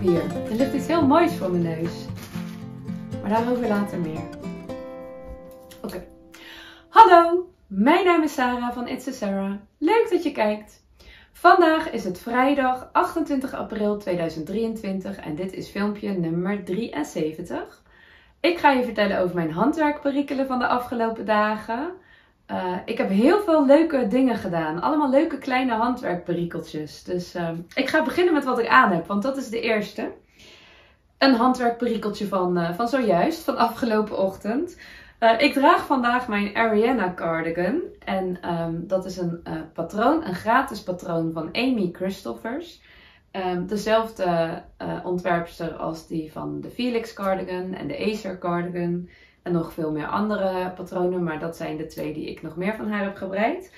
hier. Er ligt iets heel moois voor mijn neus. Maar daarover later meer. Oké. Hallo, mijn naam is Sarah van It's a Sarah. Leuk dat je kijkt. Vandaag is het vrijdag 28 april 2023 en dit is filmpje nummer 73. Ik ga je vertellen over mijn handwerkperikelen van de afgelopen dagen. Ik heb heel veel leuke dingen gedaan. Allemaal leuke kleine handwerkperikeltjes. Dus ik ga beginnen met wat ik aan heb, want dat is de eerste. Een handwerkperikeltje van zojuist, van afgelopen ochtend. Ik draag vandaag mijn Ariana cardigan. En dat is een patroon, een gratis patroon van Amy Christoffers. Dezelfde ontwerpster als die van de Felix cardigan en de Acer cardigan. En nog veel meer andere patronen, maar dat zijn de twee die ik nog meer van haar heb gebreid.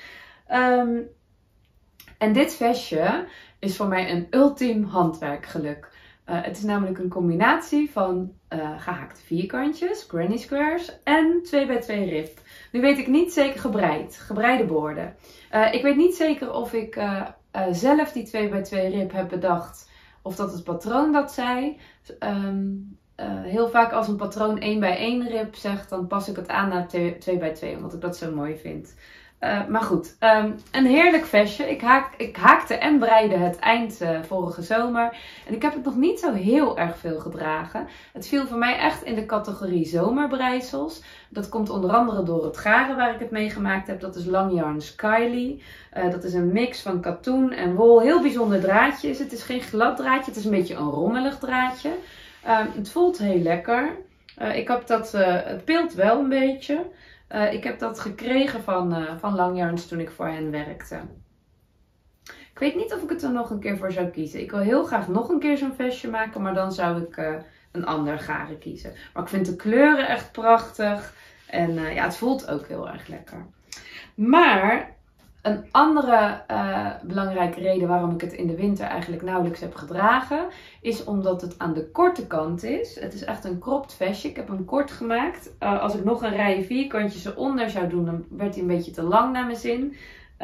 En dit vestje is voor mij een ultiem handwerkgeluk. Het is namelijk een combinatie van gehaakte vierkantjes, granny squares en 2x2 rib. Nu weet ik niet zeker gebreide boorden. Ik weet niet zeker of ik zelf die 2x2 rib heb bedacht of dat het patroon dat zei. Heel vaak als een patroon 1x1 rib zegt, dan pas ik het aan naar 2x2, omdat ik dat zo mooi vind. Maar goed, een heerlijk vestje. Ik haakte en breide het eind vorige zomer. En ik heb het nog niet zo heel erg veel gedragen. Het viel voor mij echt in de categorie zomerbreisels. Dat komt onder andere door het garen waar ik het mee gemaakt heb. Dat is Lang Yarn Skyly. Dat is een mix van katoen en wol. Heel bijzonder draadje is het. Het is geen glad draadje, het is een beetje een rommelig draadje. Het voelt heel lekker. Ik heb dat, het pilt wel een beetje. Ik heb dat gekregen van Lang Yarns toen ik voor hen werkte. Ik weet niet of ik het er nog een keer voor zou kiezen. Ik wil heel graag nog een keer zo'n vestje maken, maar dan zou ik een ander garen kiezen. Maar ik vind de kleuren echt prachtig. En ja, het voelt ook heel erg lekker. Maar een andere belangrijke reden waarom ik het in de winter eigenlijk nauwelijks heb gedragen, is omdat het aan de korte kant is. Het is echt een cropped vestje. Ik heb hem kort gemaakt. Als ik nog een rij vierkantjes eronder zou doen, dan werd hij een beetje te lang naar mijn zin.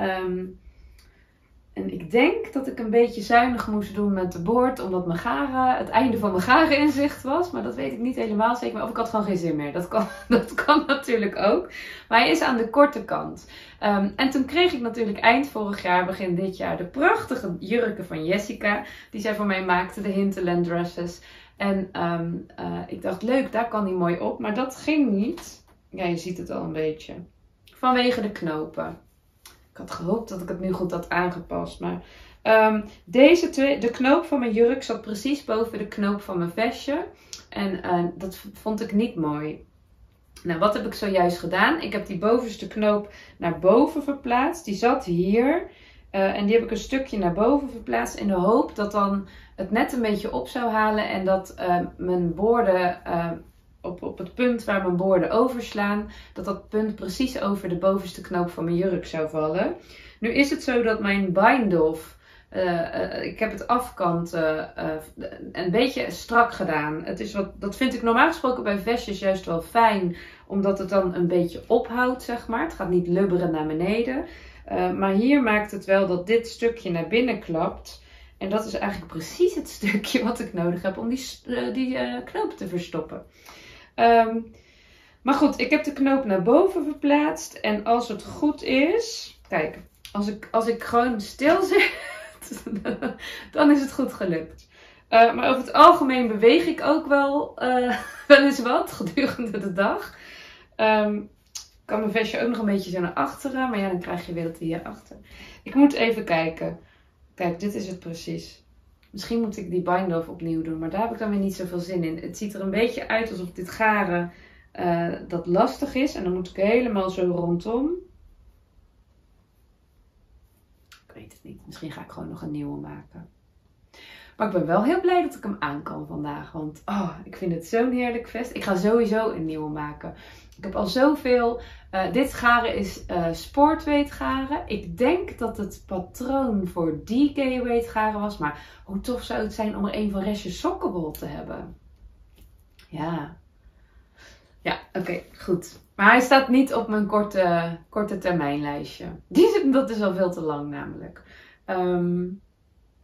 En ik denk dat ik een beetje zuinig moest doen met de boord, omdat het einde van mijn garen in zicht was. Maar dat weet ik niet helemaal zeker. Of ik had gewoon geen zin meer. Dat kan natuurlijk ook. Maar hij is aan de korte kant. En toen kreeg ik natuurlijk eind vorig jaar, begin dit jaar, de prachtige jurken van Jessica. Die zij voor mij maakte, de Hinterland dresses. En ik dacht, leuk, daar kan die mooi op. Maar dat ging niet. Ja, je ziet het al een beetje. Vanwege de knopen. Ik had gehoopt dat ik het nu goed had aangepast. Maar de knoop van mijn jurk zat precies boven de knoop van mijn vestje. En dat vond ik niet mooi. Nou, wat heb ik zojuist gedaan? Ik heb die bovenste knoop naar boven verplaatst. Die zat hier. En die heb ik een stukje naar boven verplaatst. In de hoop dat dan het net een beetje op zou halen. En dat mijn boorden op het punt waar mijn boorden overslaan, dat punt precies over de bovenste knoop van mijn jurk zou vallen. Nu is het zo dat mijn bindoff, ik heb het afkant een beetje strak gedaan. Dat vind ik normaal gesproken bij vestjes juist wel fijn, omdat het dan een beetje ophoudt, zeg maar. Het gaat niet lubberen naar beneden. Maar hier maakt het wel dat dit stukje naar binnen klapt. En dat is eigenlijk precies het stukje wat ik nodig heb om die knoop te verstoppen. Maar goed, ik heb de knoop naar boven verplaatst. En als het goed is, kijk, als ik gewoon stil zit, dan is het goed gelukt. Maar over het algemeen beweeg ik ook wel eens wat gedurende de dag. Kan mijn vestje ook nog een beetje zo naar achteren. Maar ja, dan krijg je weer dat hier achter. Ik moet even kijken. Kijk, dit is het precies. Misschien moet ik die bindoff opnieuw doen, maar daar heb ik dan weer niet zoveel zin in. Het ziet er een beetje uit alsof dit garen dat lastig is. En dan moet ik helemaal zo rondom. Ik weet het niet. Misschien ga ik gewoon nog een nieuwe maken. Maar ik ben wel heel blij dat ik hem aan kan vandaag. Want ik vind het zo'n heerlijk vest. Ik ga sowieso een nieuwe maken. Ik heb al zoveel. Dit garen is sportweight garen. Ik denk dat het patroon voor DK weight garen was. Maar hoe tof zou het zijn om er een van restjes sokkenwol te hebben. Ja. Ja, oké, goed. Maar hij staat niet op mijn korte termijnlijstje. Dat is al veel te lang namelijk.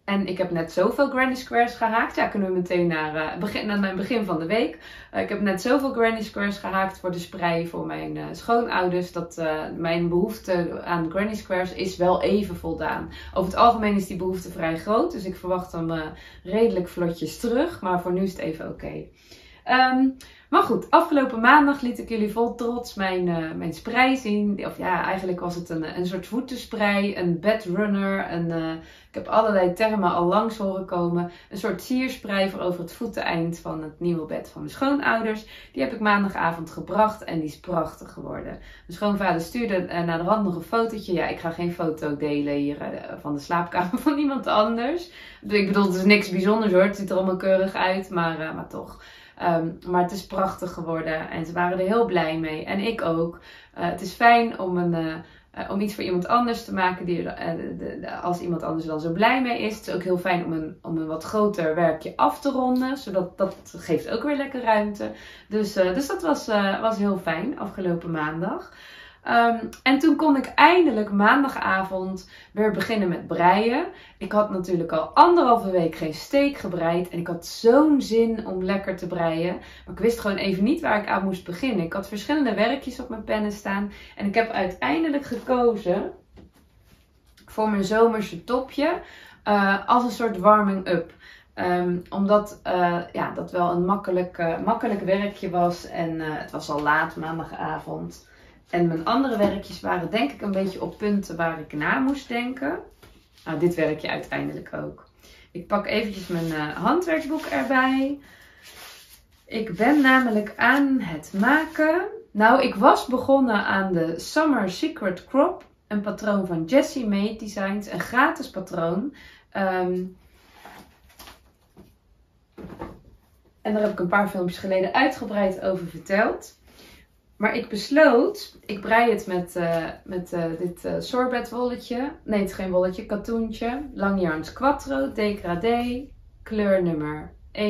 En ik heb net zoveel granny squares gehaakt. Ja, kunnen we meteen naar het begin van de week. Ik heb net zoveel granny squares gehaakt voor de sprei voor mijn schoonouders. Dat mijn behoefte aan granny squares is wel even voldaan. Over het algemeen is die behoefte vrij groot. Dus ik verwacht hem redelijk vlotjes terug. Maar voor nu is het even oké. Maar goed, afgelopen maandag liet ik jullie vol trots mijn sprei zien. Of ja, eigenlijk was het een soort voetensprei, een bedrunner. Ik heb allerlei termen al langs horen komen. Een soort siersprei voor over het voeteneind van het nieuwe bed van mijn schoonouders. Die heb ik maandagavond gebracht en die is prachtig geworden. Mijn schoonvader stuurde naar de rand nog een fotootje. Ja, ik ga geen foto delen hier van de slaapkamer van iemand anders. Ik bedoel, het is niks bijzonders hoor. Het ziet er allemaal keurig uit, maar toch. Maar het is prachtig geworden en ze waren er heel blij mee. En ik ook. Het is fijn om iets voor iemand anders te maken als iemand anders er dan zo blij mee is. Het is ook heel fijn om een wat groter werkje af te ronden. Zodat dat geeft ook weer lekker ruimte. Dus dat was heel fijn afgelopen maandag. En toen kon ik eindelijk maandagavond weer beginnen met breien. Ik had natuurlijk al 1,5 week geen steak gebreid. En ik had zo'n zin om lekker te breien. Maar ik wist gewoon even niet waar ik aan moest beginnen. Ik had verschillende werkjes op mijn pennen staan. En ik heb uiteindelijk gekozen voor mijn zomerse topje als een soort warming-up. Omdat dat wel een makkelijk werkje was. En het was al laat maandagavond. En mijn andere werkjes waren denk ik een beetje op punten waar ik na moest denken. Nou, dit werkje uiteindelijk ook. Ik pak eventjes mijn handwerkboek erbij. Ik ben namelijk aan het maken. Nou, ik was begonnen aan de Summer Secret Crop. Een patroon van Jessie Made Designs. Een gratis patroon. En daar heb ik een paar filmpjes geleden uitgebreid over verteld. Maar ik besloot, ik brei het met dit sorbet wolletje. Nee, het is geen wolletje, katoentje. Lang Yarns Quattro, degradé, kleur nummer 10880005.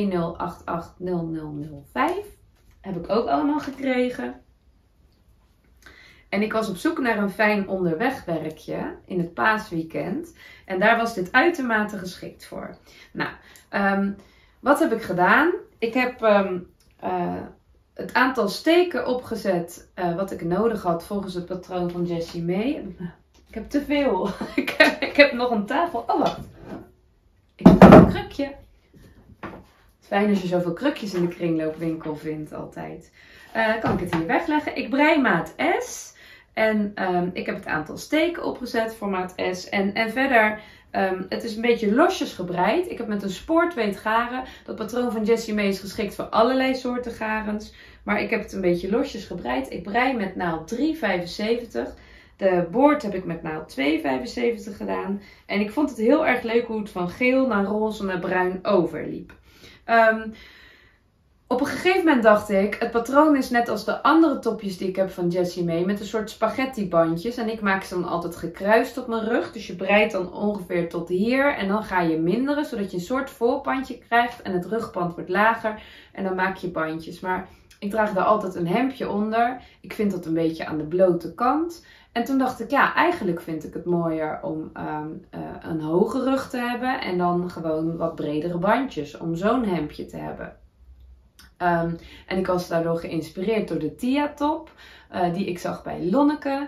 Heb ik ook allemaal gekregen. En ik was op zoek naar een fijn onderwegwerkje in het paasweekend. En daar was dit uitermate geschikt voor. Nou, wat heb ik gedaan? Ik heb het aantal steken opgezet wat ik nodig had volgens het patroon van Jessie May. Ik heb te veel. ik heb nog een tafel. Oh, wacht. Ik heb een krukje. Het is fijn als je zoveel krukjes in de kringloopwinkel vindt altijd. Kan ik het hier wegleggen. Ik brei maat S. En ik heb het aantal steken opgezet voor maat S. En verder, het is een beetje losjes gebreid. Ik heb met een spoortweet garen. Dat patroon van Jessie May is geschikt voor allerlei soorten garens. Maar ik heb het een beetje losjes gebreid. Ik brei met naald 3,75. De boord heb ik met naald 2,75 gedaan. En ik vond het heel erg leuk hoe het van geel naar roze naar bruin overliep. Op een gegeven moment dacht ik, het patroon is net als de andere topjes die ik heb van Jessie May, met een soort spaghetti bandjes. En ik maak ze dan altijd gekruist op mijn rug. Dus je breidt dan ongeveer tot hier en dan ga je minderen, zodat je een soort voorpandje krijgt en het rugpand wordt lager. En dan maak je bandjes. Maar ik draag daar altijd een hemdje onder. Ik vind dat een beetje aan de blote kant. En toen dacht ik, ja, eigenlijk vind ik het mooier om een hoge rug te hebben en dan gewoon wat bredere bandjes om zo'n hemdje te hebben. En ik was daardoor geïnspireerd door de Tia top die ik zag bij Lonneke.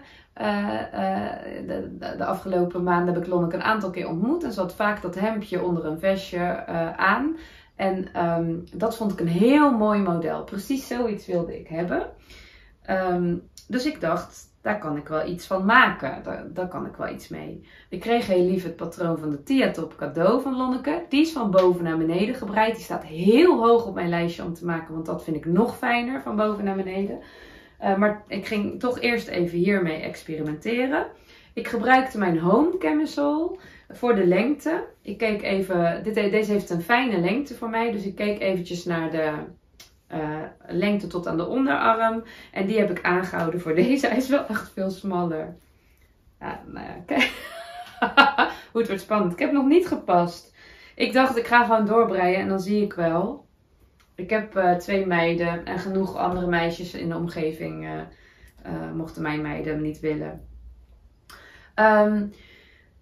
De afgelopen maanden heb ik Lonneke een aantal keer ontmoet en ze had vaak dat hemdje onder een vestje aan. En dat vond ik een heel mooi model. Precies zoiets wilde ik hebben. Dus ik dacht, daar kan ik wel iets van maken. Daar kan ik wel iets mee. Ik kreeg heel lief het patroon van de Tia top cadeau van Lonneke. Die is van boven naar beneden gebreid. Die staat heel hoog op mijn lijstje om te maken. Want dat vind ik nog fijner, van boven naar beneden. Maar ik ging toch eerst even hiermee experimenteren. Ik gebruikte mijn home camisole voor de lengte. Ik keek even, deze heeft een fijne lengte voor mij. Dus ik keek eventjes naar de lengte tot aan de onderarm. En die heb ik aangehouden voor deze. Hij is wel echt veel smaller. Ja, nou ja, kijk. Hoe het wordt spannend. Ik heb nog niet gepast. Ik dacht, ik ga gewoon doorbreien en dan zie ik wel. Ik heb 2 meiden en genoeg andere meisjes in de omgeving mochten mijn meiden niet willen.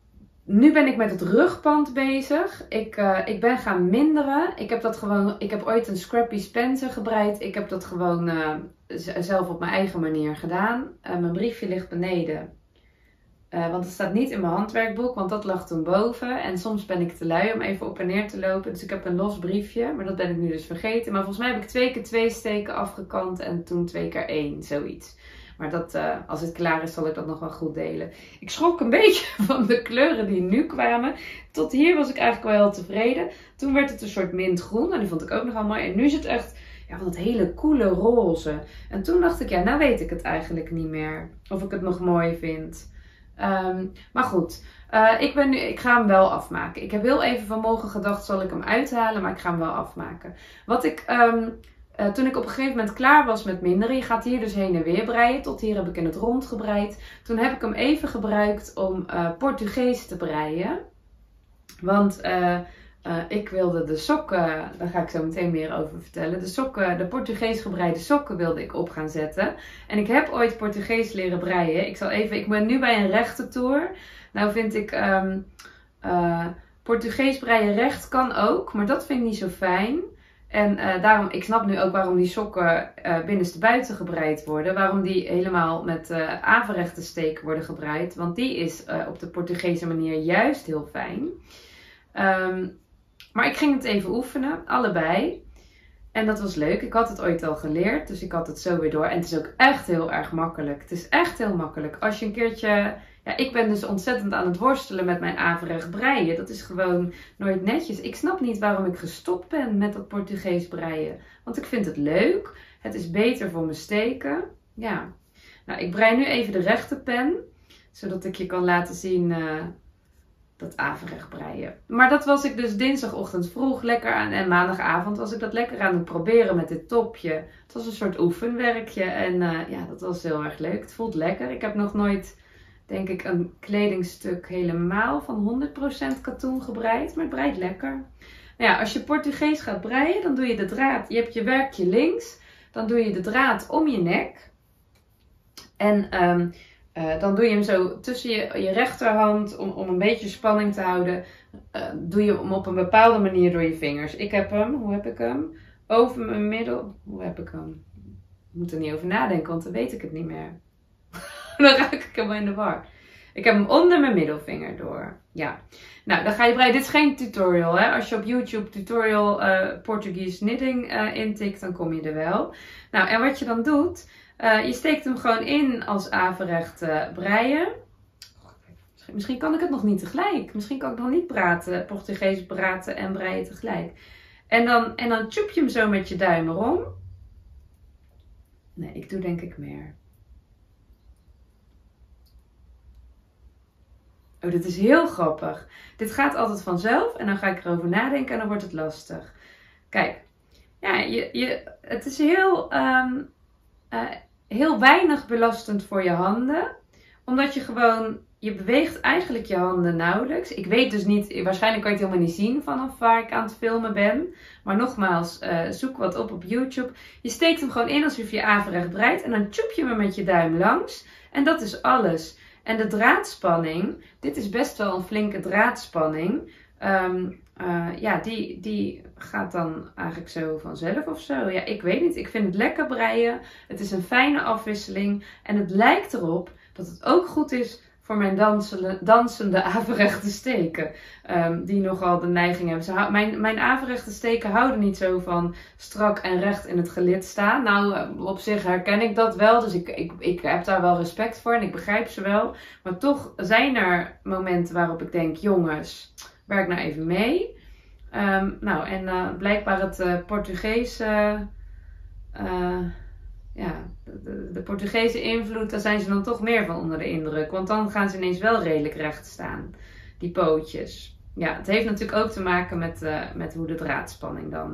Nu ben ik met het rugpand bezig. Ik ben gaan minderen. Ik heb ooit een Scrappy Spencer gebreid. Ik heb dat gewoon zelf op mijn eigen manier gedaan. Mijn briefje ligt beneden. Want het staat niet in mijn handwerkboek, want dat lag toen boven. En soms ben ik te lui om even op en neer te lopen. Dus ik heb een los briefje, maar dat ben ik nu dus vergeten. Maar volgens mij heb ik 2 keer 2 steken afgekant en toen 2 keer 1, zoiets. Maar dat, als het klaar is, zal ik dat nog wel goed delen. Ik schrok een beetje van de kleuren die nu kwamen. Tot hier was ik eigenlijk wel heel tevreden. Toen werd het een soort mintgroen en die vond ik ook nogal mooi. En nu is het echt van dat hele coole roze. En toen dacht ik, nou weet ik het eigenlijk niet meer. Of ik het nog mooi vind. Maar goed, ik ga hem wel afmaken. Ik heb heel even vanmorgen gedacht, zal ik hem uithalen, maar ik ga hem wel afmaken. Toen ik op een gegeven moment klaar was met minderen, je gaat hier dus heen en weer breien. Tot hier heb ik in het rond gebreid. Toen heb ik hem even gebruikt om Portugees te breien. Want ik wilde de sokken, daar ga ik zo meteen meer over vertellen. De Portugees gebreide sokken wilde ik op gaan zetten. En ik heb ooit Portugees leren breien. Ik ben nu bij een rechte tour. Nou vind ik Portugees breien recht kan ook, maar dat vind ik niet zo fijn. En ik snap nu ook waarom die sokken binnenstebuiten gebreid worden. Waarom die helemaal met averechte steek worden gebreid. Want die is op de Portugese manier juist heel fijn. Maar ik ging het even oefenen, allebei. En dat was leuk. Ik had het ooit al geleerd, dus ik had het zo weer door. En het is ook echt heel erg makkelijk. Het is echt heel makkelijk. Als je een keertje... Ja, ik ben dus ontzettend aan het worstelen met mijn averecht breien. Dat is gewoon nooit netjes. Ik snap niet waarom ik gestopt ben met dat Portugees breien. Want ik vind het leuk. Het is beter voor mijn steken. Ja. Nou, ik brei nu even de rechte pen. Zodat ik je kan laten zien dat averecht breien. Maar dat was ik dus dinsdagochtend vroeg lekker aan. En maandagavond was ik dat lekker aan het proberen met dit topje. Het was een soort oefenwerkje. En dat was heel erg leuk. Het voelt lekker. Ik heb nog nooit... denk ik een kledingstuk helemaal van 100% katoen gebreid. Maar het breidt lekker. Nou ja, als je Portugees gaat breien, dan doe je de draad. Je hebt je werkje links. Dan doe je de draad om je nek. En dan doe je hem zo tussen je rechterhand. Om een beetje spanning te houden. Doe je hem op een bepaalde manier door je vingers. Ik heb hem, hoe heb ik hem? Over mijn middel. Hoe heb ik hem? Ik moet er niet over nadenken, want dan weet ik het niet meer. Dan raak ik hem in de war. Ik heb hem onder mijn middelvinger door. Ja. Nou, dan ga je breien. Dit is geen tutorial, hè. Als je op YouTube tutorial Portuguese knitting intikt, dan kom je er wel. Nou, en wat je dan doet, je steekt hem gewoon in als averecht breien. Misschien kan ik het nog niet tegelijk. Misschien kan ik nog niet Portugees praten en breien tegelijk. En dan tjoep je hem zo met je duim erom. Nee, ik doe denk ik meer. Oh, dit is heel grappig. Dit gaat altijd vanzelf en dan ga ik erover nadenken en dan wordt het lastig. Kijk, ja, het is heel weinig belastend voor je handen. Omdat je beweegt eigenlijk je handen nauwelijks. Ik weet dus niet, waarschijnlijk kan je het helemaal niet zien vanaf waar ik aan het filmen ben. Maar nogmaals, zoek wat op YouTube. Je steekt hem gewoon in alsof je averecht breidt en dan tjoep je hem met je duim langs. En dat is alles. En de draadspanning, dit is best wel een flinke draadspanning. Die gaat dan eigenlijk zo vanzelf of zo. Ja, ik weet niet. Ik vind het lekker breien. Het is een fijne afwisseling. En het lijkt erop dat het ook goed is voor mijn dansende averechte steken. Die nogal de neiging hebben. Mijn averechte steken houden niet zo van strak en recht in het gelid staan. Nou, op zich herken ik dat wel. Dus ik heb daar wel respect voor en ik begrijp ze wel. Maar toch zijn er momenten waarop ik denk, jongens, werk nou even mee. Blijkbaar het Portugese... de Portugese invloed, daar zijn ze dan toch meer van onder de indruk. Want dan gaan ze ineens wel redelijk recht staan, die pootjes. Ja, het heeft natuurlijk ook te maken met hoe de draadspanning dan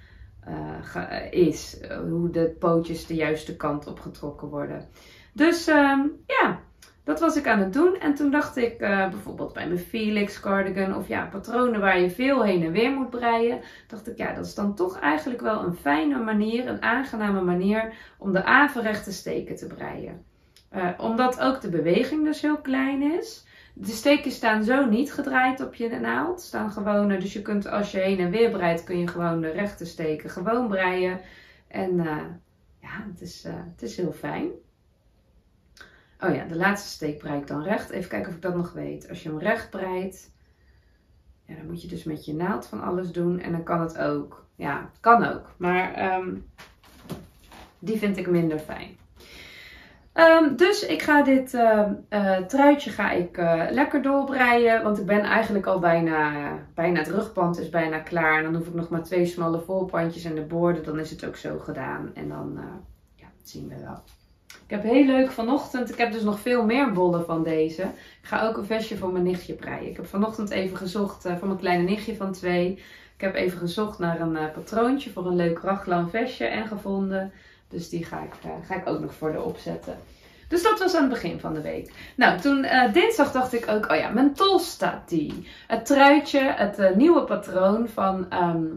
is. Hoe de pootjes de juiste kant opgetrokken worden. Dus dat was ik aan het doen. En toen dacht ik bijvoorbeeld bij mijn Felix cardigan of patronen waar je veel heen en weer moet breien. Dacht ik, dat is dan toch eigenlijk wel een fijne manier, een aangename manier om de averechte steken te breien. Omdat ook de beweging dus heel klein is. De steekjes staan zo niet gedraaid op je naald. Staan gewoon, dus je kunt als je heen en weer breidt, kun je gewoon de rechte steken gewoon breien. En ja, het is heel fijn. Oh ja, de laatste steek brei ik dan recht. Even kijken of ik dat nog weet. Als je hem recht breidt, ja, dan moet je dus met je naald van alles doen. En dan kan het ook. Ja, het kan ook. Maar die vind ik minder fijn. Dus ik ga dit truitje lekker doorbreien. Want ik ben eigenlijk al bijna het rugband is bijna klaar. En dan hoef ik nog maar 2 smalle voorpandjes en de boorden. Dan is het ook zo gedaan. En dan ja, dat zien we wel. Ik heb heel leuk vanochtend. Ik heb dus nog veel meer bollen van deze. Ik ga ook een vestje voor mijn nichtje breien. Ik heb vanochtend even gezocht voor mijn kleine nichtje van 2. Ik heb even gezocht naar een patroontje voor een leuk raglan vestje en gevonden. Dus die ga ik ook nog voor de opzetten. Dus dat was aan het begin van de week. Nou, toen dinsdag dacht ik ook, oh ja, mijn Tolstati. Het truitje, het nieuwe patroon van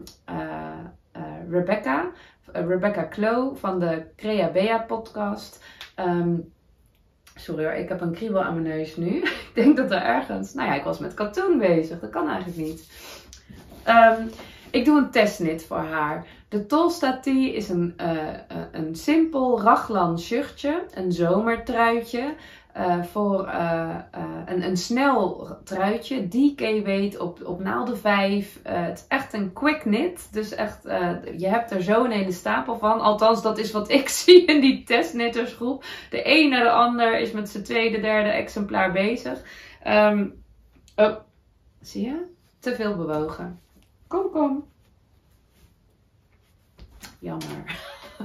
Rebecca Klo van de Crea Bea podcast. Sorry hoor, ik heb een kriebel aan mijn neus nu. Ik denk dat er ergens... Nou ja, ik was met katoen bezig. Dat kan eigenlijk niet. Ik doe een testknit voor haar. De Tolstati is een simpel raglan shirtje. Een zomertruitje. Voor een snel truitje. DK weight op naalden 5. Het is echt een quick knit. Dus echt, je hebt er zo een hele stapel van. Althans, dat is wat ik zie in die testknittersgroep. De een naar de ander is met zijn tweede, derde exemplaar bezig. Oh, zie je? Te veel bewogen. Kom. Jammer.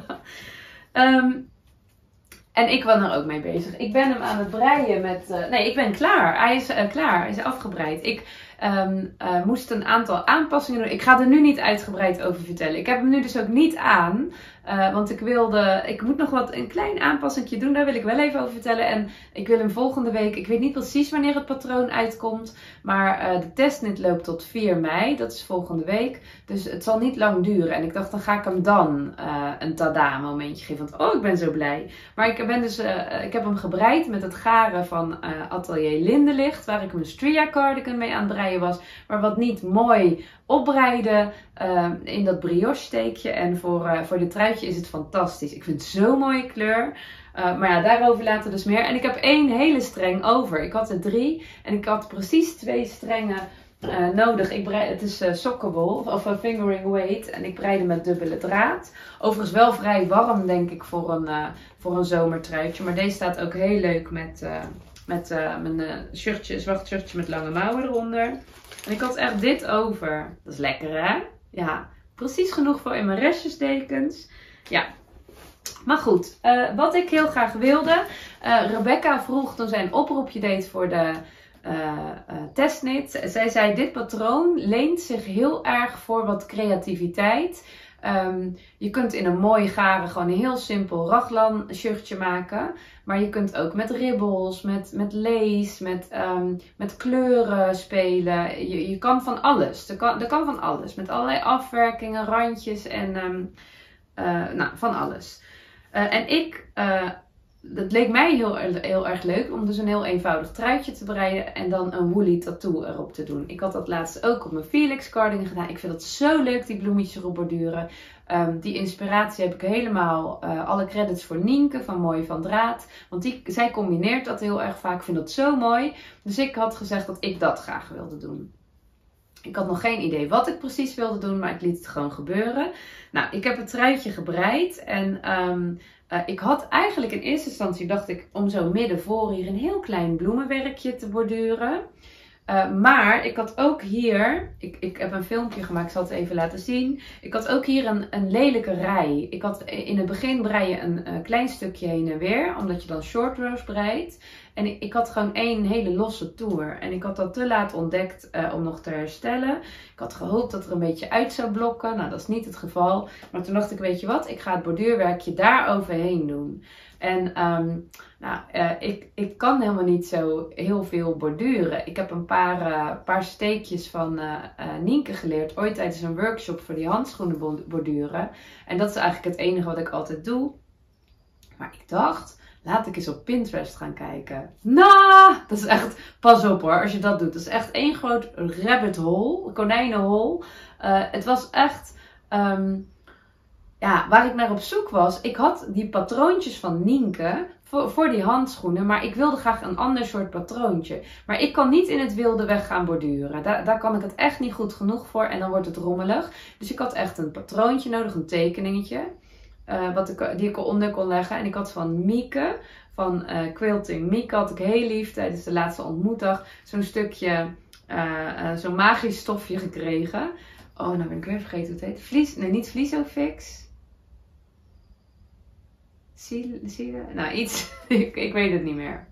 En ik was er ook mee bezig. Ik ben hem aan het breien met... nee, ik ben klaar. Hij is klaar. Hij is afgebreid. Ik moest een aantal aanpassingen doen. Ik ga er nu niet uitgebreid over vertellen. Ik heb hem nu dus ook niet aan. Want ik moet nog een klein aanpassingje doen. Daar wil ik wel even over vertellen. En ik wil hem volgende week... Ik weet niet precies wanneer het patroon uitkomt. Maar de testknit loopt tot 4 mei. Dat is volgende week. Dus het zal niet lang duren. En ik dacht, dan ga ik hem dan een tada momentje geven. Want oh, ik ben zo blij. Maar ik heb hem gebreid met het garen van Atelier Lindelicht. Waar ik mijn Stria cardigan mee aan het breien was. Maar wat niet mooi opbreide in dat brioche steekje. En voor dit truitje is het fantastisch. Ik vind het zo'n mooie kleur. Maar ja, daarover later dus meer. En ik heb 1 hele streng over. Ik had er 3. En ik had precies 2 strengen nodig. Het is sokkenwol of fingering weight. En ik breide met dubbele draad. Overigens wel vrij warm denk ik voor een zomertruitje. Maar deze staat ook heel leuk met mijn shirtje, zwart shirtje met lange mouwen eronder. En ik had echt dit over. Dat is lekker hè? Ja, precies genoeg voor in mijn restjesdekens. Ja. Maar goed, wat ik heel graag wilde. Rebecca vroeg toen zij een oproepje deed voor de testknit. Zij zei, dit patroon leent zich heel erg voor wat creativiteit. Je kunt in een mooi garen gewoon een heel simpel raglan shirtje maken. Maar je kunt ook met ribbels, met lace, met kleuren spelen. Je kan van alles. Er kan van alles. Met allerlei afwerkingen, randjes en nou, van alles. Het leek mij heel erg leuk om dus een heel eenvoudig truitje te breien en dan een woolly tattoo erop te doen. Ik had dat laatst ook op mijn Felix cardigan gedaan. Ik vind dat zo leuk, die bloemetjes erop borduren. Die inspiratie heb ik helemaal, alle credits voor Nienke van Mooi van Draad. Want zij combineert dat heel erg vaak. Ik vind dat zo mooi. Dus ik had gezegd dat ik dat graag wilde doen. Ik had nog geen idee wat ik precies wilde doen, maar ik liet het gewoon gebeuren. Nou, ik heb het truitje gebreid en ik had eigenlijk in eerste instantie, dacht ik, om zo midden voor hier een heel klein bloemenwerkje te borduren. Maar ik had ook hier, ik heb een filmpje gemaakt, ik zal het even laten zien. Ik had ook hier een lelijke rij. Ik had in het begin brei je een klein stukje heen en weer, omdat je dan short rows breidt. En ik had gewoon 1 hele losse toer. En ik had dat te laat ontdekt om nog te herstellen. Ik had gehoopt dat er een beetje uit zou blokken. Nou, dat is niet het geval. Maar toen dacht ik, weet je wat, ik ga het borduurwerkje daar overheen doen. En ik kan helemaal niet zo heel veel borduren. Ik heb een paar steekjes van Nienke geleerd. Ooit tijdens een workshop voor die handschoenen borduren. En dat is eigenlijk het enige wat ik altijd doe. Maar ik dacht, laat ik eens op Pinterest gaan kijken. Nou, dat is echt, pas op hoor, als je dat doet. Dat is echt één groot rabbit hole, konijnenhol. Het was echt, waar ik naar op zoek was. Ik had die patroontjes van Nienke voor die handschoenen, maar ik wilde graag een ander soort patroontje. Maar ik kan niet in het wilde weg gaan borduren. Daar kan ik het echt niet goed genoeg voor en dan wordt het rommelig. Dus ik had echt een patroontje nodig, een tekeningetje. Die ik eronder kon leggen. En ik had van Mieke, van Quilting Mieke, had ik heel lief tijdens de laatste ontmoetdag zo'n stukje, zo'n magisch stofje gekregen. Oh, nou ben ik weer vergeten hoe het heet. Niet Vliesofix. Zie je? Nou, iets. ik weet het niet meer.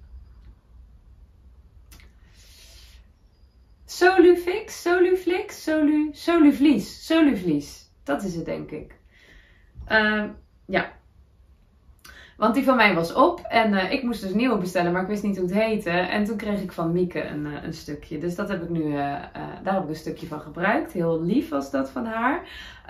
Soluvlies. Dat is het, denk ik. Ja. Want die van mij was op. En ik moest dus een nieuwe bestellen, maar ik wist niet hoe het heette. En toen kreeg ik van Mieke een stukje. Dus dat heb ik nu, daar heb ik een stukje van gebruikt. Heel lief was dat van haar.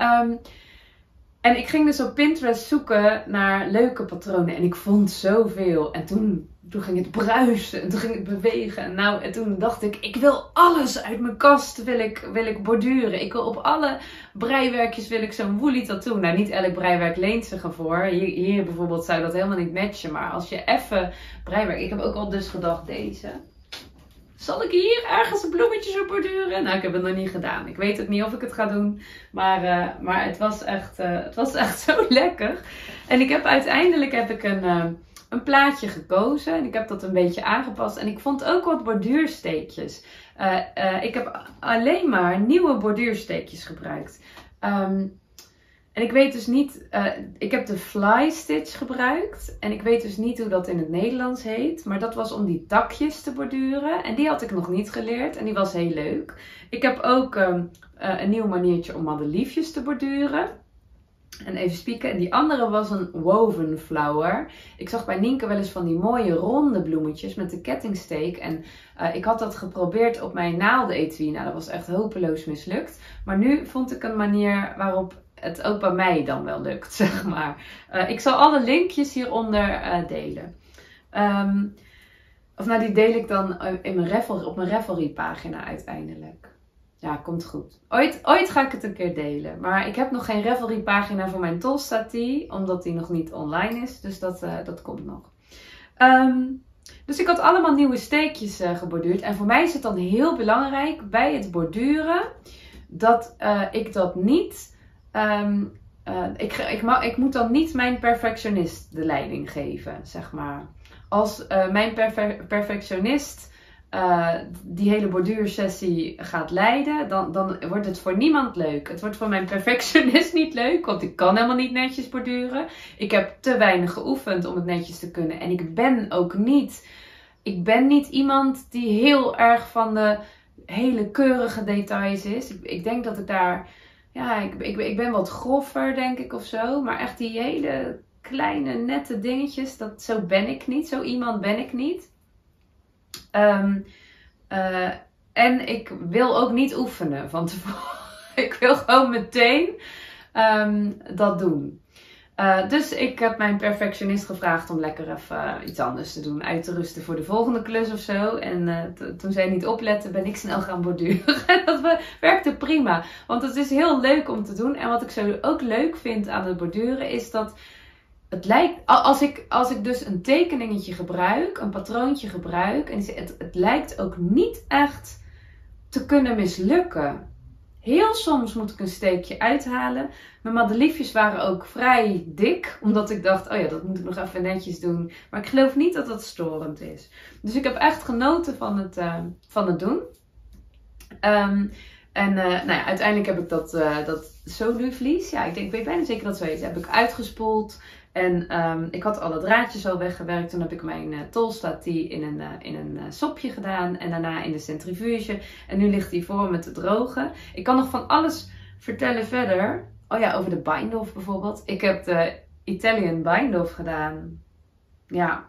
En ik ging dus op Pinterest zoeken naar leuke patronen. En ik vond zoveel. En toen ging het bruisen. En toen ging het bewegen. En toen dacht ik wil alles uit mijn kast wil ik borduren. Ik wil op alle breiwerkjes wil ik zo'n woolly tattoo. Nou, niet elk breiwerk leent zich ervoor. Hier bijvoorbeeld zou dat helemaal niet matchen. Maar als je even breiwerk... Ik heb ook al dus gedacht, deze... Zal ik hier ergens een bloemetje op borduren? Nou, ik heb het nog niet gedaan. Ik weet ook niet of ik het ga doen. Maar het was echt zo lekker. En uiteindelijk heb ik een plaatje gekozen. En ik heb dat een beetje aangepast. En ik vond ook wat borduursteekjes. Ik heb alleen maar nieuwe borduursteekjes gebruikt. En ik weet dus niet, ik heb de fly stitch gebruikt. En ik weet dus niet hoe dat in het Nederlands heet. Maar dat was om die takjes te borduren. En die had ik nog niet geleerd. En die was heel leuk. Ik heb ook een nieuw maniertje om madeliefjes te borduren. En even spieken. En die andere was een woven flower. Ik zag bij Nienke wel eens van die mooie ronde bloemetjes met de kettingsteek. En ik had dat geprobeerd op mijn naaldenetui. Nou, dat was echt hopeloos mislukt. Maar nu vond ik een manier waarop het ook bij mij dan wel lukt, zeg maar. Ik zal alle linkjes hieronder delen. Die deel ik dan op mijn Ravelry pagina uiteindelijk. Ja, komt goed. Ooit ga ik het een keer delen. Maar ik heb nog geen Ravelry pagina voor mijn Tolsta-tee, omdat die nog niet online is. Dus dat komt nog. Dus ik had allemaal nieuwe steekjes geborduurd. En voor mij is het dan heel belangrijk bij het borduren dat ik dat niet... Ik moet dan niet mijn perfectionist de leiding geven, zeg maar. Als mijn perfectionist die hele borduursessie gaat leiden, dan wordt het voor niemand leuk. Het wordt voor mijn perfectionist niet leuk, want ik kan helemaal niet netjes borduren. Ik heb te weinig geoefend om het netjes te kunnen. En ik ben niet iemand die heel erg van de hele keurige details is. Ik denk dat ik daar... Ja, ik ben wat groffer, denk ik, of zo. Maar echt die hele kleine, nette dingetjes, zo ben ik niet. Zo iemand ben ik niet. En ik wil ook niet oefenen van tevoren. Ik wil gewoon meteen dat doen. Dus ik heb mijn perfectionist gevraagd om lekker even iets anders te doen. Uit te rusten voor de volgende klus of zo. En toen zij niet opletten, ben ik snel gaan borduren. Dat werkte prima. Want het is heel leuk om te doen. En wat ik zo ook leuk vind aan het borduren is dat het lijkt... Als ik dus een tekeningetje gebruik, een patroontje gebruik. En het lijkt ook niet echt te kunnen mislukken. Heel soms moet ik een steekje uithalen. Mijn madeliefjes waren ook vrij dik. Omdat ik dacht, oh ja, dat moet ik nog even netjes doen. Maar ik geloof niet dat dat storend is. Dus ik heb echt genoten van het doen. Uiteindelijk heb ik dat soluvlies. Ja, ik weet bijna zeker dat het zo heet. Heb ik uitgespoeld. En ik had alle draadjes al weggewerkt. Toen heb ik mijn Tolsta-tee in een sopje gedaan. En daarna in de centrifuge. En nu ligt die voor me te drogen. Ik kan nog van alles vertellen verder. Oh ja, over de Bindoff bijvoorbeeld. Ik heb de Italian Bindoff gedaan. Ja.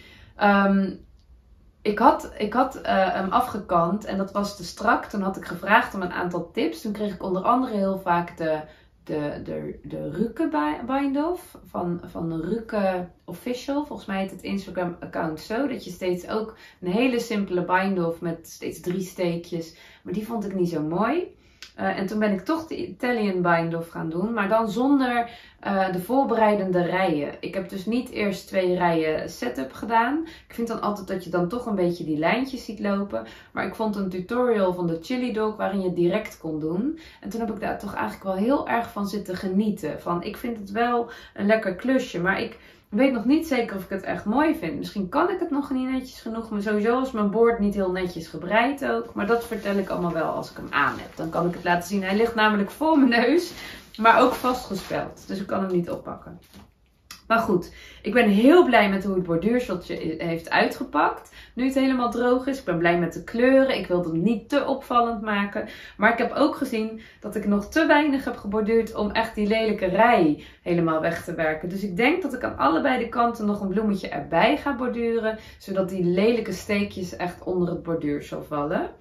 Ik had hem afgekant en dat was te strak. Toen had ik gevraagd om een aantal tips. Toen kreeg ik onder andere heel vaak de de Ruke Bindoff van de Ruke Official. Volgens mij heet het Instagram account zo. Dat je steeds ook een hele simpele bindoff met steeds 3 steekjes. Maar die vond ik niet zo mooi. En toen ben ik toch de Italian bindoff gaan doen. Maar dan zonder de voorbereidende rijen. Ik heb dus niet eerst 2 rijen setup gedaan. Ik vind dan altijd dat je dan toch een beetje die lijntjes ziet lopen. Maar ik vond een tutorial van de Chili Dog waarin je het direct kon doen. En toen heb ik daar toch eigenlijk wel heel erg van zitten genieten. Van, ik vind het wel een lekker klusje. Maar ik weet nog niet zeker of ik het echt mooi vind. Misschien kan ik het nog niet netjes genoeg. Maar sowieso is mijn boord niet heel netjes gebreid ook. Maar dat vertel ik allemaal wel als ik hem aan heb. Dan kan ik het laten zien. Hij ligt namelijk voor mijn neus. Maar ook vastgespeld. Dus ik kan hem niet oppakken. Maar goed, ik ben heel blij met hoe het borduurshotje heeft uitgepakt. Nu het helemaal droog is. Ik ben blij met de kleuren. Ik wilde het niet te opvallend maken. Maar ik heb ook gezien dat ik nog te weinig heb geborduurd om echt die lelijke rij helemaal weg te werken. Dus ik denk dat ik aan allebei de kanten nog een bloemetje erbij ga borduren. Zodat die lelijke steekjes echt onder het borduursel vallen.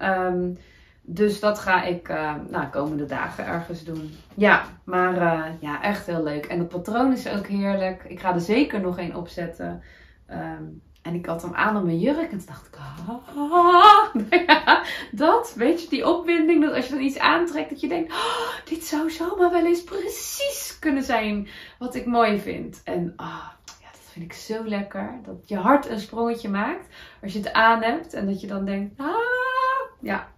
Dus dat ga ik komende dagen ergens doen. Ja, maar ja, echt heel leuk. En het patroon is ook heerlijk. Ik ga er zeker nog een opzetten. En ik had hem aan op mijn jurk. En toen dacht ik, ja, dat, weet je, die opwinding. Dat als je dan iets aantrekt, dat je denkt, dit zou zomaar wel eens precies kunnen zijn wat ik mooi vind. En ja, dat vind ik zo lekker. Dat je hart een sprongetje maakt als je het aan hebt. En dat je dan denkt, ja.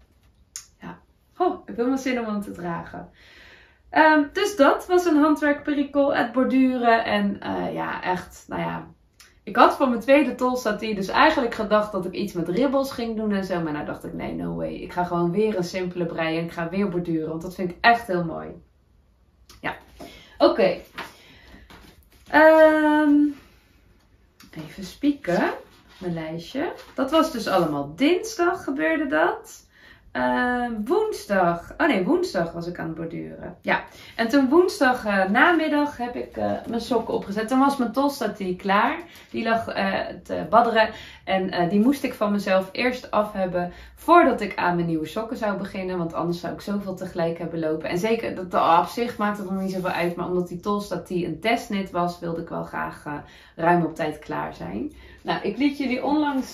Ik heb helemaal zin om hem te dragen. Dus dat was een handwerkperikol, het borduren. En ja, echt, nou ja. Ik had voor mijn tweede tolstatie dus eigenlijk gedacht dat ik iets met ribbels ging doen en zo. Maar nou dacht ik, nee, no way. Ik ga gewoon weer een simpele brei en ik ga weer borduren. Want dat vind ik echt heel mooi. Ja, oké. Even spieken, mijn lijstje. Dat was dus allemaal dinsdag gebeurde dat. Woensdag was ik aan het borduren. Ja, en toen woensdag namiddag heb ik mijn sokken opgezet. Toen was mijn tolstatie klaar. Die lag te badderen. En die moest ik van mezelf eerst af hebben voordat ik aan mijn nieuwe sokken zou beginnen. Want anders zou ik zoveel tegelijk hebben lopen. En zeker, op zich maakt het nog niet zoveel uit. Maar omdat die tolstatie een testnit was, wilde ik wel graag ruim op tijd klaar zijn. Nou, ik liet jullie onlangs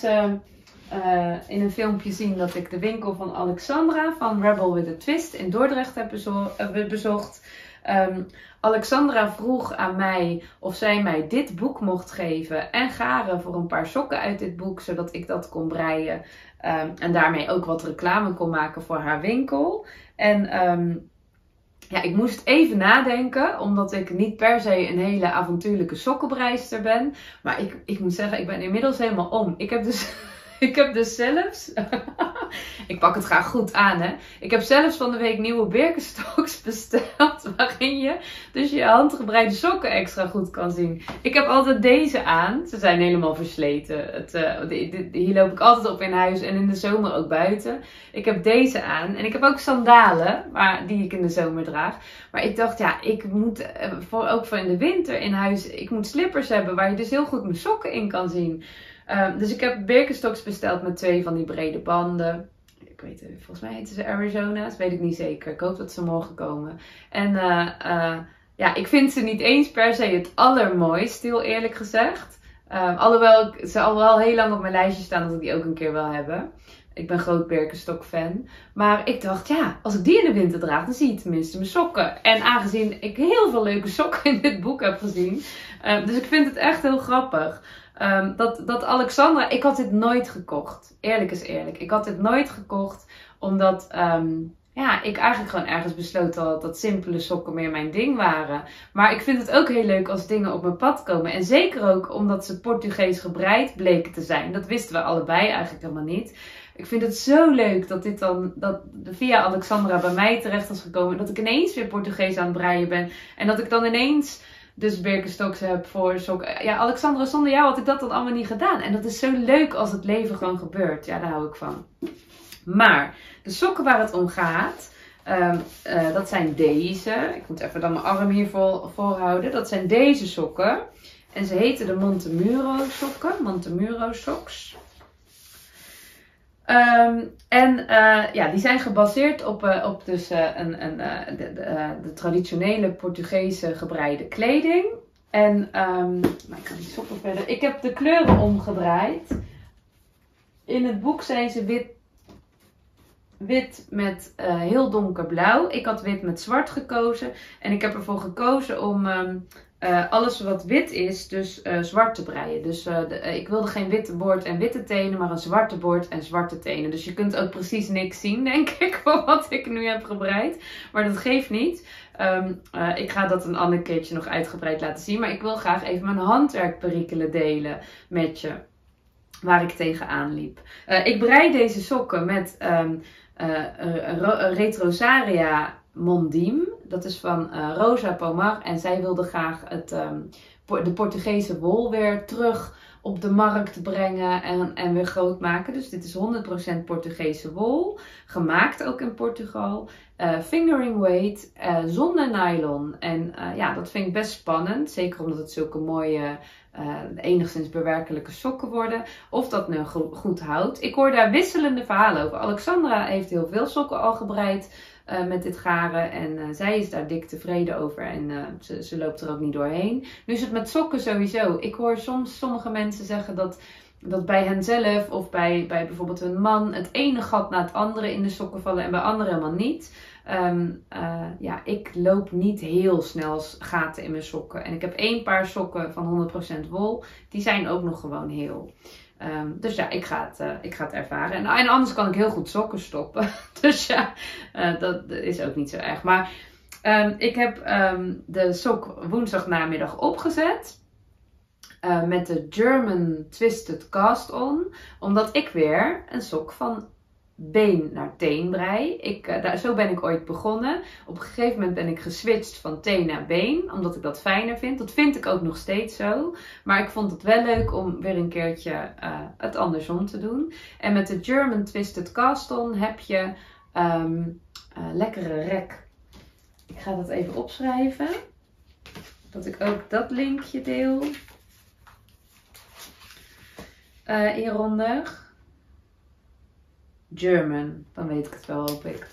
in een filmpje zien dat ik de winkel van Alexandra van Rebel with a Twist in Dordrecht heb bezocht. Alexandra vroeg aan mij of zij mij dit boek mocht geven en garen voor een paar sokken uit dit boek, zodat ik dat kon breien en daarmee ook wat reclame kon maken voor haar winkel. En ja, ik moest even nadenken, omdat ik niet per se een hele avontuurlijke sokkenbreister ben. Maar ik moet zeggen, ik ben inmiddels helemaal om. Ik heb dus zelfs, ik pak het graag goed aan hè. Ik heb zelfs van de week nieuwe Birkenstocks besteld. Waarin je dus je handgebreide sokken extra goed kan zien. Ik heb altijd deze aan. Ze zijn helemaal versleten. Hier loop ik altijd op in huis en in de zomer ook buiten. Ik heb deze aan. En ik heb ook sandalen, die ik in de zomer draag. Maar ik dacht ja, ik moet ook voor in de winter in huis. Ik moet slippers hebben waar je dus heel goed mijn sokken in kan zien. Dus ik heb Birkenstocks besteld met 2 van die brede banden. Ik weet het, volgens mij heten ze Arizona's, weet ik niet zeker. Ik hoop dat ze morgen komen. En ja, ik vind ze niet eens per se het allermooist, heel eerlijk gezegd. Alhoewel ze al wel heel lang op mijn lijstje staan dat ik die ook een keer wil hebben. Ik ben groot Birkenstock fan. Maar ik dacht, ja, als ik die in de winter draag, dan zie je tenminste mijn sokken. En aangezien ik heel veel leuke sokken in dit boek heb gezien. Dus ik vind het echt heel grappig. Dat Alexandra, ik had dit nooit gekocht. Eerlijk is eerlijk. Ik had dit nooit gekocht. Omdat ja, ik eigenlijk gewoon ergens besloten had dat simpele sokken meer mijn ding waren. Maar ik vind het ook heel leuk als dingen op mijn pad komen. En zeker ook omdat ze Portugees gebreid bleken te zijn. Dat wisten we allebei eigenlijk helemaal niet. Ik vind het zo leuk dat dit dan via Alexandra bij mij terecht is gekomen. Dat ik ineens weer Portugees aan het breien ben. En dat ik dan ineens dus Birkenstocks heb voor sokken. Ja, Alexandra, zonder jou had ik dat dan allemaal niet gedaan. En dat is zo leuk als het leven gewoon gebeurt. Ja, daar hou ik van. Maar de sokken waar het om gaat, dat zijn deze. Ik moet even dan mijn arm hier voorhouden. Dat zijn deze sokken. En ze heten de Montemuro sokken. Montemuro socks. Ja, die zijn gebaseerd op dus, de traditionele Portugese gebreide kleding. En ik kan die sokken verder. Ik heb de kleuren omgedraaid. In het boek zijn ze wit met heel donkerblauw. Ik had wit met zwart gekozen. En ik heb ervoor gekozen om alles wat wit is, dus zwart te breien. Dus ik wilde geen witte boord en witte tenen, maar een zwarte boord en zwarte tenen. Dus je kunt ook precies niks zien, denk ik, van wat ik nu heb gebreid. Maar dat geeft niet. Ik ga dat een ander keertje nog uitgebreid laten zien. Maar ik wil graag even mijn handwerkperikelen delen met je. Waar ik tegenaan liep. Ik brei deze sokken met Retrosaria Mondim. Dat is van Rosa Pomar. En zij wilde graag de Portugese wol weer terug op de markt brengen en weer groot maken. Dus dit is 100% Portugese wol. Gemaakt ook in Portugal. Fingering weight, zonder nylon. En ja, dat vind ik best spannend. Zeker omdat het zulke mooie, enigszins bewerkelijke sokken worden. Of dat nu goed houdt. Ik hoor daar wisselende verhalen over. Alexandra heeft heel veel sokken al gebreid met dit garen. En zij is daar dik tevreden over. En ze loopt er ook niet doorheen. Nu is het met sokken sowieso. Ik hoor soms sommige mensen zeggen dat bij henzelf of bij bijvoorbeeld hun man het ene gat na het andere in de sokken vallen en bij anderen helemaal niet. Ja, ik loop niet heel snel gaten in mijn sokken. En ik heb 1 paar sokken van 100% wol. Die zijn ook nog gewoon heel. Dus ja, ik ga het ervaren. En anders kan ik heel goed sokken stoppen. Dus ja, dat is ook niet zo erg. Maar ik heb de sok woensdag namiddag opgezet. Met de German Twisted Cast-On. Omdat ik weer een sok van been naar teen brei. Zo ben ik ooit begonnen. Op een gegeven moment ben ik geswitcht van teen naar been. Omdat ik dat fijner vind. Dat vind ik ook nog steeds zo. Maar ik vond het wel leuk om weer een keertje het andersom te doen. En met de German Twisted Cast-On heb je lekkere rek. Ik ga dat even opschrijven. Dat ik ook dat linkje deel. Hieronder. German, dan weet ik het wel, hoop ik.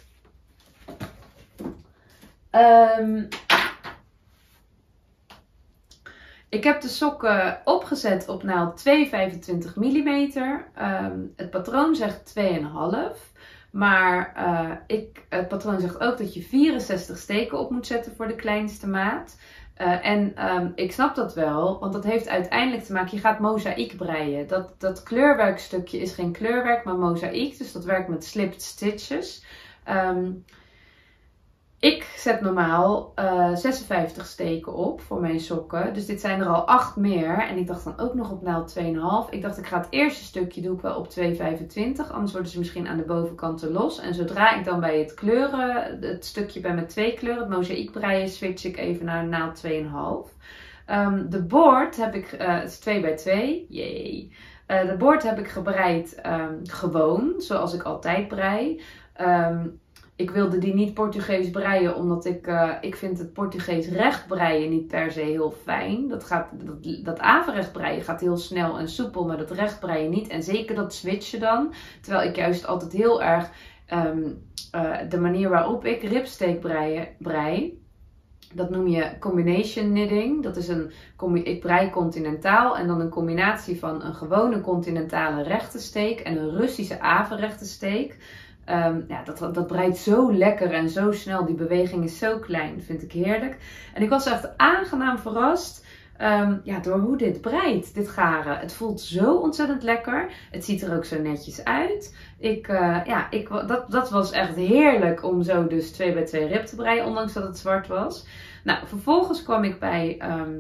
Ik heb de sokken opgezet op naald 2,25 mm. Het patroon zegt 2,5. Maar het patroon zegt ook dat je 64 steken op moet zetten voor de kleinste maat. Ik snap dat wel, want dat heeft uiteindelijk te maken, je gaat mozaïek breien. Dat kleurwerkstukje is geen kleurwerk, maar mozaïek, dus dat werkt met slipped stitches. Ik zet normaal 56 steken op voor mijn sokken, dus dit zijn er al 8 meer. En ik dacht dan ook nog op naald 2,5. Ik dacht ik ga het eerste stukje doe ik wel op 2,25, anders worden ze misschien aan de bovenkant te los. En zodra ik dan bij het kleuren, het stukje bij mijn 2 kleuren, het mozaïek breien, switch ik even naar naald 2,5. De boord heb ik, het is 2 bij 2, yay. De boord heb ik gebreid gewoon, zoals ik altijd brei. Ik wilde die niet Portugees breien, omdat ik vind het Portugees recht breien niet per se heel fijn. Dat averecht breien gaat heel snel en soepel, maar dat recht breien niet. En zeker dat switchen dan. Terwijl ik juist altijd heel erg de manier waarop ik ribsteek brei. Dat noem je combination knitting. Dat is ik brei continentaal en dan een combinatie van een gewone continentale rechte steek en een Russische averechte steek. Ja, dat breidt zo lekker en zo snel. Die beweging is zo klein. Dat vind ik heerlijk. En ik was echt aangenaam verrast door hoe dit breidt, dit garen. Het voelt zo ontzettend lekker. Het ziet er ook zo netjes uit. Dat was echt heerlijk om zo dus 2 bij 2 rib te breien, ondanks dat het zwart was. Nou, vervolgens kwam ik bij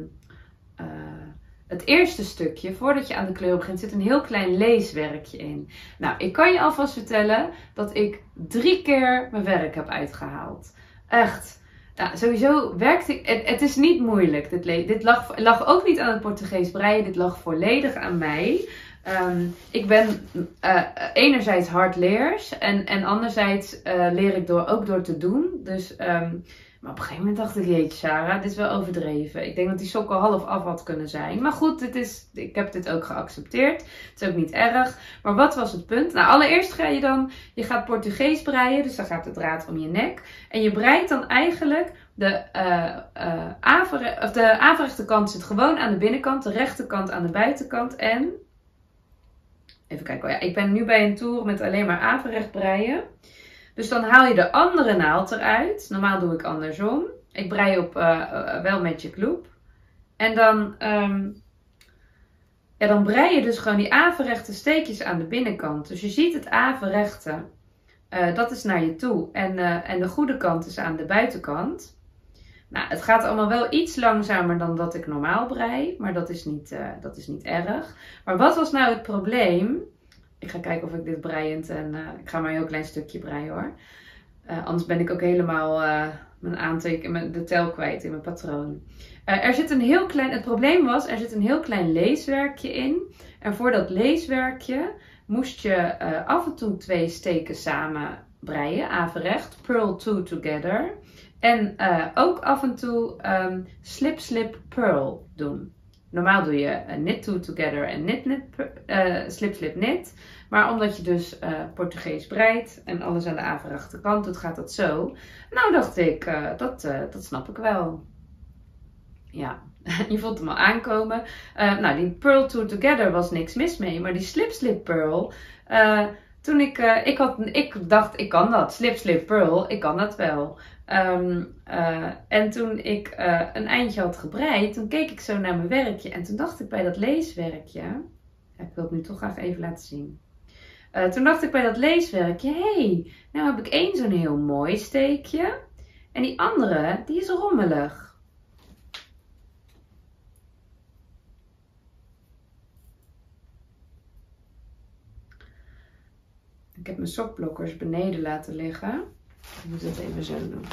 het eerste stukje, voordat je aan de kleur begint, zit een heel klein leeswerkje in. Nou, ik kan je alvast vertellen dat ik 3 keer mijn werk heb uitgehaald. Echt. Ja, sowieso werkte ik. Het is niet moeilijk. Dit lag ook niet aan het Portugees breien. Dit lag volledig aan mij. Ik ben enerzijds hardleers en anderzijds leer ik ook door te doen. Dus Maar op een gegeven moment dacht ik, jeetje Sarah, dit is wel overdreven. Ik denk dat die sok al half af had kunnen zijn. Maar goed, ik heb dit ook geaccepteerd. Het is ook niet erg. Maar wat was het punt? Nou, allereerst je gaat Portugees breien. Dus dan gaat de draad om je nek. En je breidt dan eigenlijk de averechte kant zit gewoon aan de binnenkant. De rechterkant aan de buitenkant. En, even kijken, oh ja, ik ben nu bij een toer met alleen maar averecht breien. Dus dan haal je de andere naald eruit. Normaal doe ik andersom. Ik brei op wel met je kloep. En dan brei je dus gewoon die averechte steekjes aan de binnenkant. Dus je ziet het averechte. Dat is naar je toe. En de goede kant is aan de buitenkant. Nou, het gaat allemaal wel iets langzamer dan dat ik normaal brei. Maar dat is niet erg. Maar wat was nou het probleem? Ik ga kijken of ik dit breiend en ik ga maar een heel klein stukje breien hoor. Anders ben ik ook helemaal de tel kwijt in mijn patroon. Het probleem was, er zit een heel klein leeswerkje in. En voor dat leeswerkje moest je af en toe 2 steken samen breien, averecht, purl 2 together. En ook af en toe slip slip purl doen. Normaal doe je knit 2 together en slip slip knit. Maar omdat je dus Portugees breidt en alles aan de averechte kant doet, gaat dat zo. Nou dacht ik, dat snap ik wel. Ja, je voelt hem al aankomen. Nou, die purl 2 together was niks mis mee. Maar die slip slip purl, toen ik dacht, ik kan dat. Slip slip purl, ik kan dat wel. En toen ik een eindje had gebreid, toen keek ik zo naar mijn werkje. En toen dacht ik bij dat leeswerkje, ik wil het nu toch graag even laten zien. Toen dacht ik bij dat leeswerkje, hé, nou heb ik 1 zo'n heel mooi steekje. En die andere, die is rommelig. Ik heb mijn sokblokkers beneden laten liggen. Ik moet het even zo doen.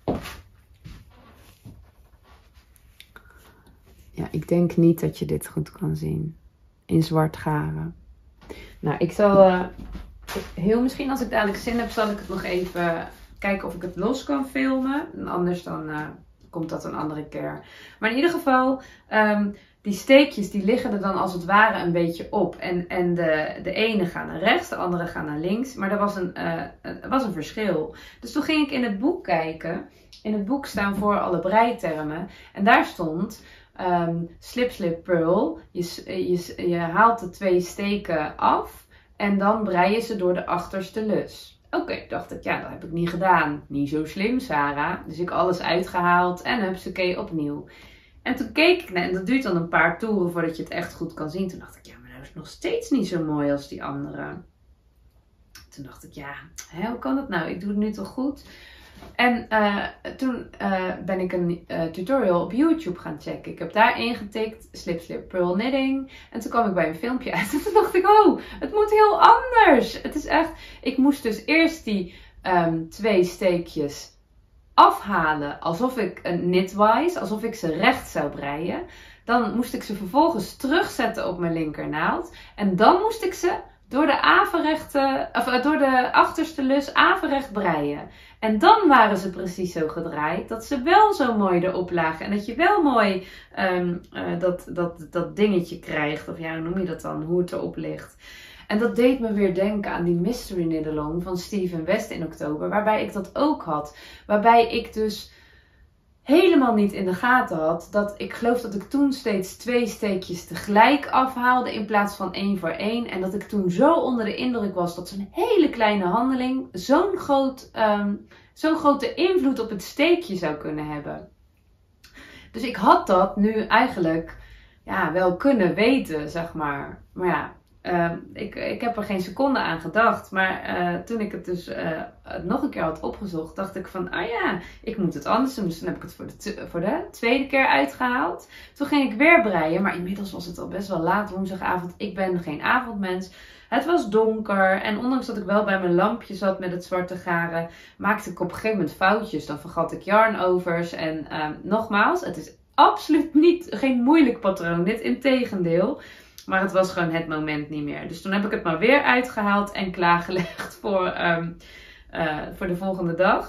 Ja, ik denk niet dat je dit goed kan zien. In zwart garen. Nou, ik zal misschien als ik dadelijk zin heb, zal ik het nog even kijken of ik het los kan filmen. En anders dan komt dat een andere keer. Maar in ieder geval, die steekjes die liggen er dan als het ware een beetje op. En de ene gaat naar rechts, de andere gaat naar links. Maar er was een verschil. Dus toen ging ik in het boek kijken. In het boek staan voor alle breitermen. En daar stond slip slip purl. Je haalt de 2 steken af. En dan brei je ze door de achterste lus. Oké, dacht ik, ja, dat heb ik niet gedaan. Niet zo slim, Sarah. Dus ik alles uitgehaald en hupsakee opnieuw. En toen keek ik naar, en dat duurt dan een paar toeren voordat je het echt goed kan zien. Toen dacht ik, ja, maar dat is nog steeds niet zo mooi als die andere. Toen dacht ik, ja, hoe kan dat nou? Ik doe het nu toch goed? En toen ben ik een tutorial op YouTube gaan checken. Ik heb daar ingetikt, slip slip purl knitting. En toen kwam ik bij een filmpje uit. En toen dacht ik, oh, het moet heel anders. Het is echt, ik moest dus eerst die 2 steekjes afhalen. Alsof ik een knitwise, alsof ik ze recht zou breien. Dan moest ik ze vervolgens terugzetten op mijn linkernaald. En dan moest ik ze door de achterste lus averecht breien. En dan waren ze precies zo gedraaid dat ze wel zo mooi erop lagen. En dat je wel mooi dat dingetje krijgt. Of ja, hoe noem je dat dan? Hoe het erop ligt. En dat deed me weer denken aan die Mystery Knit-along van Steven West in oktober. Waarbij ik dat ook had. Waarbij ik dus helemaal niet in de gaten had. Dat ik geloof dat ik toen steeds 2 steekjes tegelijk afhaalde in plaats van 1 voor 1. En dat ik toen zo onder de indruk was dat zo'n hele kleine handeling zo'n grote invloed op het steekje zou kunnen hebben. Dus ik had dat nu eigenlijk wel kunnen weten, zeg maar. Maar ja, ik heb er geen seconde aan gedacht. Maar toen ik het dus nog een keer had opgezocht, dacht ik van, ik moet het anders doen. Dus toen heb ik het voor de tweede keer uitgehaald. Toen ging ik weer breien, maar inmiddels was het al best wel laat woensdagavond. Ik ben geen avondmens. Het was donker en ondanks dat ik wel bij mijn lampje zat met het zwarte garen, maakte ik op een gegeven moment foutjes. Dan vergat ik yarnovers en nogmaals, het is absoluut geen moeilijk patroon. Dit integendeel. Maar het was gewoon het moment niet meer. Dus toen heb ik het maar weer uitgehaald en klaargelegd voor de volgende dag.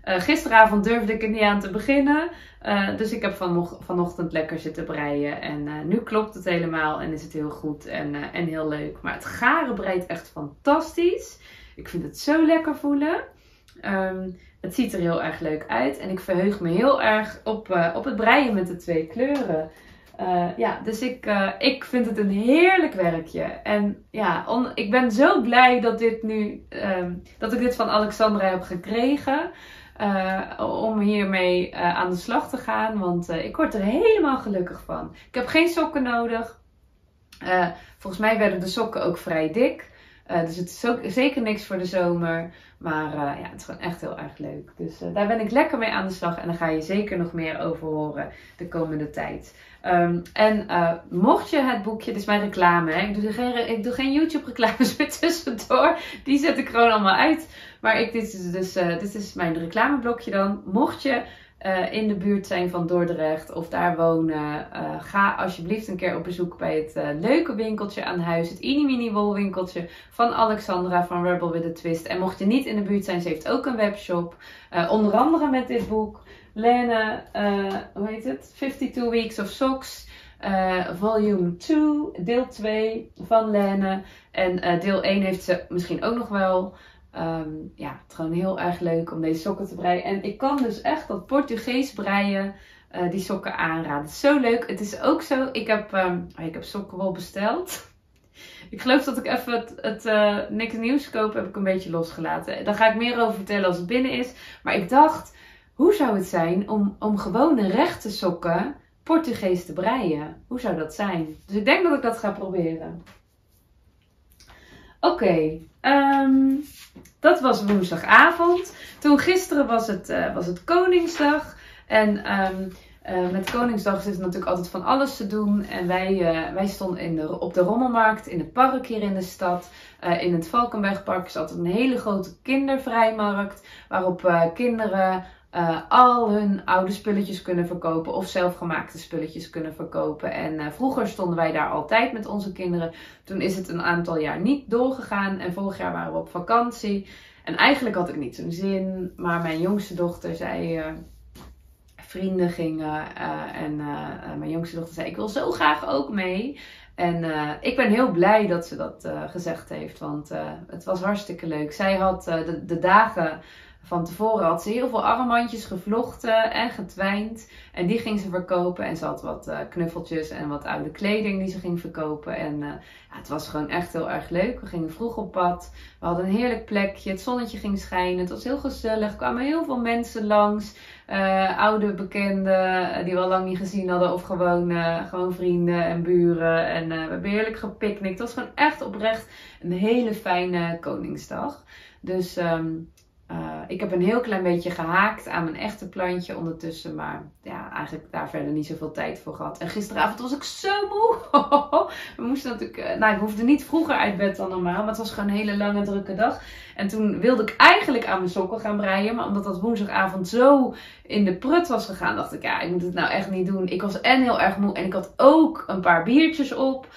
Gisteravond durfde ik er niet aan te beginnen. Dus ik heb vanochtend lekker zitten breien. En nu klopt het helemaal en is het heel goed en heel leuk. Maar het garen breidt echt fantastisch. Ik vind het zo lekker voelen. Het ziet er heel erg leuk uit. En ik verheug me heel erg op het breien met de 2 kleuren. Dus ik vind het een heerlijk werkje. En ja, ik ben zo blij dat dat ik dit van Alexandra heb gekregen. Om hiermee aan de slag te gaan. Want ik word er helemaal gelukkig van. Ik heb geen sokken nodig. Volgens mij werden de sokken ook vrij dik. Dus het is ook zeker niks voor de zomer. Maar het is gewoon echt heel erg leuk. Dus daar ben ik lekker mee aan de slag. En daar ga je zeker nog meer over horen de komende tijd. Mocht je het boekje, dit is mijn reclame. Hè? Ik doe geen YouTube reclames meer tussendoor. Die zet ik gewoon allemaal uit. Maar dit is mijn reclameblokje dan. Mocht je in de buurt zijn van Dordrecht of daar wonen, ga alsjeblieft een keer op bezoek bij het leuke winkeltje aan huis. Het Inimini wolwinkeltje van Alexandra van Rebel with a Twist. En mocht je niet in de buurt zijn, ze heeft ook een webshop. Onder andere met dit boek. Lene, 52 Weeks of Socks. Volume 2, deel 2 van Lene. En deel 1 heeft ze misschien ook nog wel. Het is gewoon heel erg leuk om deze sokken te breien. En ik kan dus echt dat Portugees breien, die sokken aanraden. Het is zo leuk. Het is ook zo, ik heb sokkenwol besteld. Ik geloof dat ik even het niks nieuws koop heb ik een beetje losgelaten. Daar ga ik meer over vertellen als het binnen is. Maar ik dacht, hoe zou het zijn om gewone rechte sokken Portugees te breien? Hoe zou dat zijn? Dus ik denk dat ik dat ga proberen. Oké, dat was woensdagavond. Toen gisteren was het Koningsdag. En met Koningsdag is het natuurlijk altijd van alles te doen. En wij stonden op de Rommelmarkt in het park hier in de stad. In het Valkenbergpark is altijd een hele grote kindervrijmarkt. Waarop kinderen al hun oude spulletjes kunnen verkopen of zelfgemaakte spulletjes kunnen verkopen. En vroeger stonden wij daar altijd met onze kinderen. Toen is het een aantal jaar niet doorgegaan en vorig jaar waren we op vakantie. En eigenlijk had ik niet zo'n zin, maar mijn jongste dochter zei, vrienden gingen en mijn jongste dochter zei, ik wil zo graag ook mee. En ik ben heel blij dat ze dat gezegd heeft, want het was hartstikke leuk. Zij had de dagen van tevoren had ze heel veel armbandjes gevlochten en getwijnd. En die ging ze verkopen. En ze had wat knuffeltjes en wat oude kleding die ze ging verkopen. En het was gewoon echt heel erg leuk. We gingen vroeg op pad. We hadden een heerlijk plekje. Het zonnetje ging schijnen. Het was heel gezellig. Er kwamen heel veel mensen langs. Oude bekenden die we al lang niet gezien hadden. Of gewoon vrienden en buren. En we hebben heerlijk gepicnict. Het was gewoon echt oprecht een hele fijne Koningsdag. Dus ik heb een heel klein beetje gehaakt aan mijn echte plantje ondertussen. Maar ja, eigenlijk daar verder niet zoveel tijd voor gehad. En gisteravond was ik zo moe. We moesten natuurlijk, ik hoefde niet vroeger uit bed dan normaal. Maar het was gewoon een hele lange drukke dag. En toen wilde ik eigenlijk aan mijn sokken gaan breien. Maar omdat dat woensdagavond zo in de prut was gegaan, dacht ik, ja, ik moet het nou echt niet doen. Ik was heel erg moe. En ik had ook een paar biertjes op.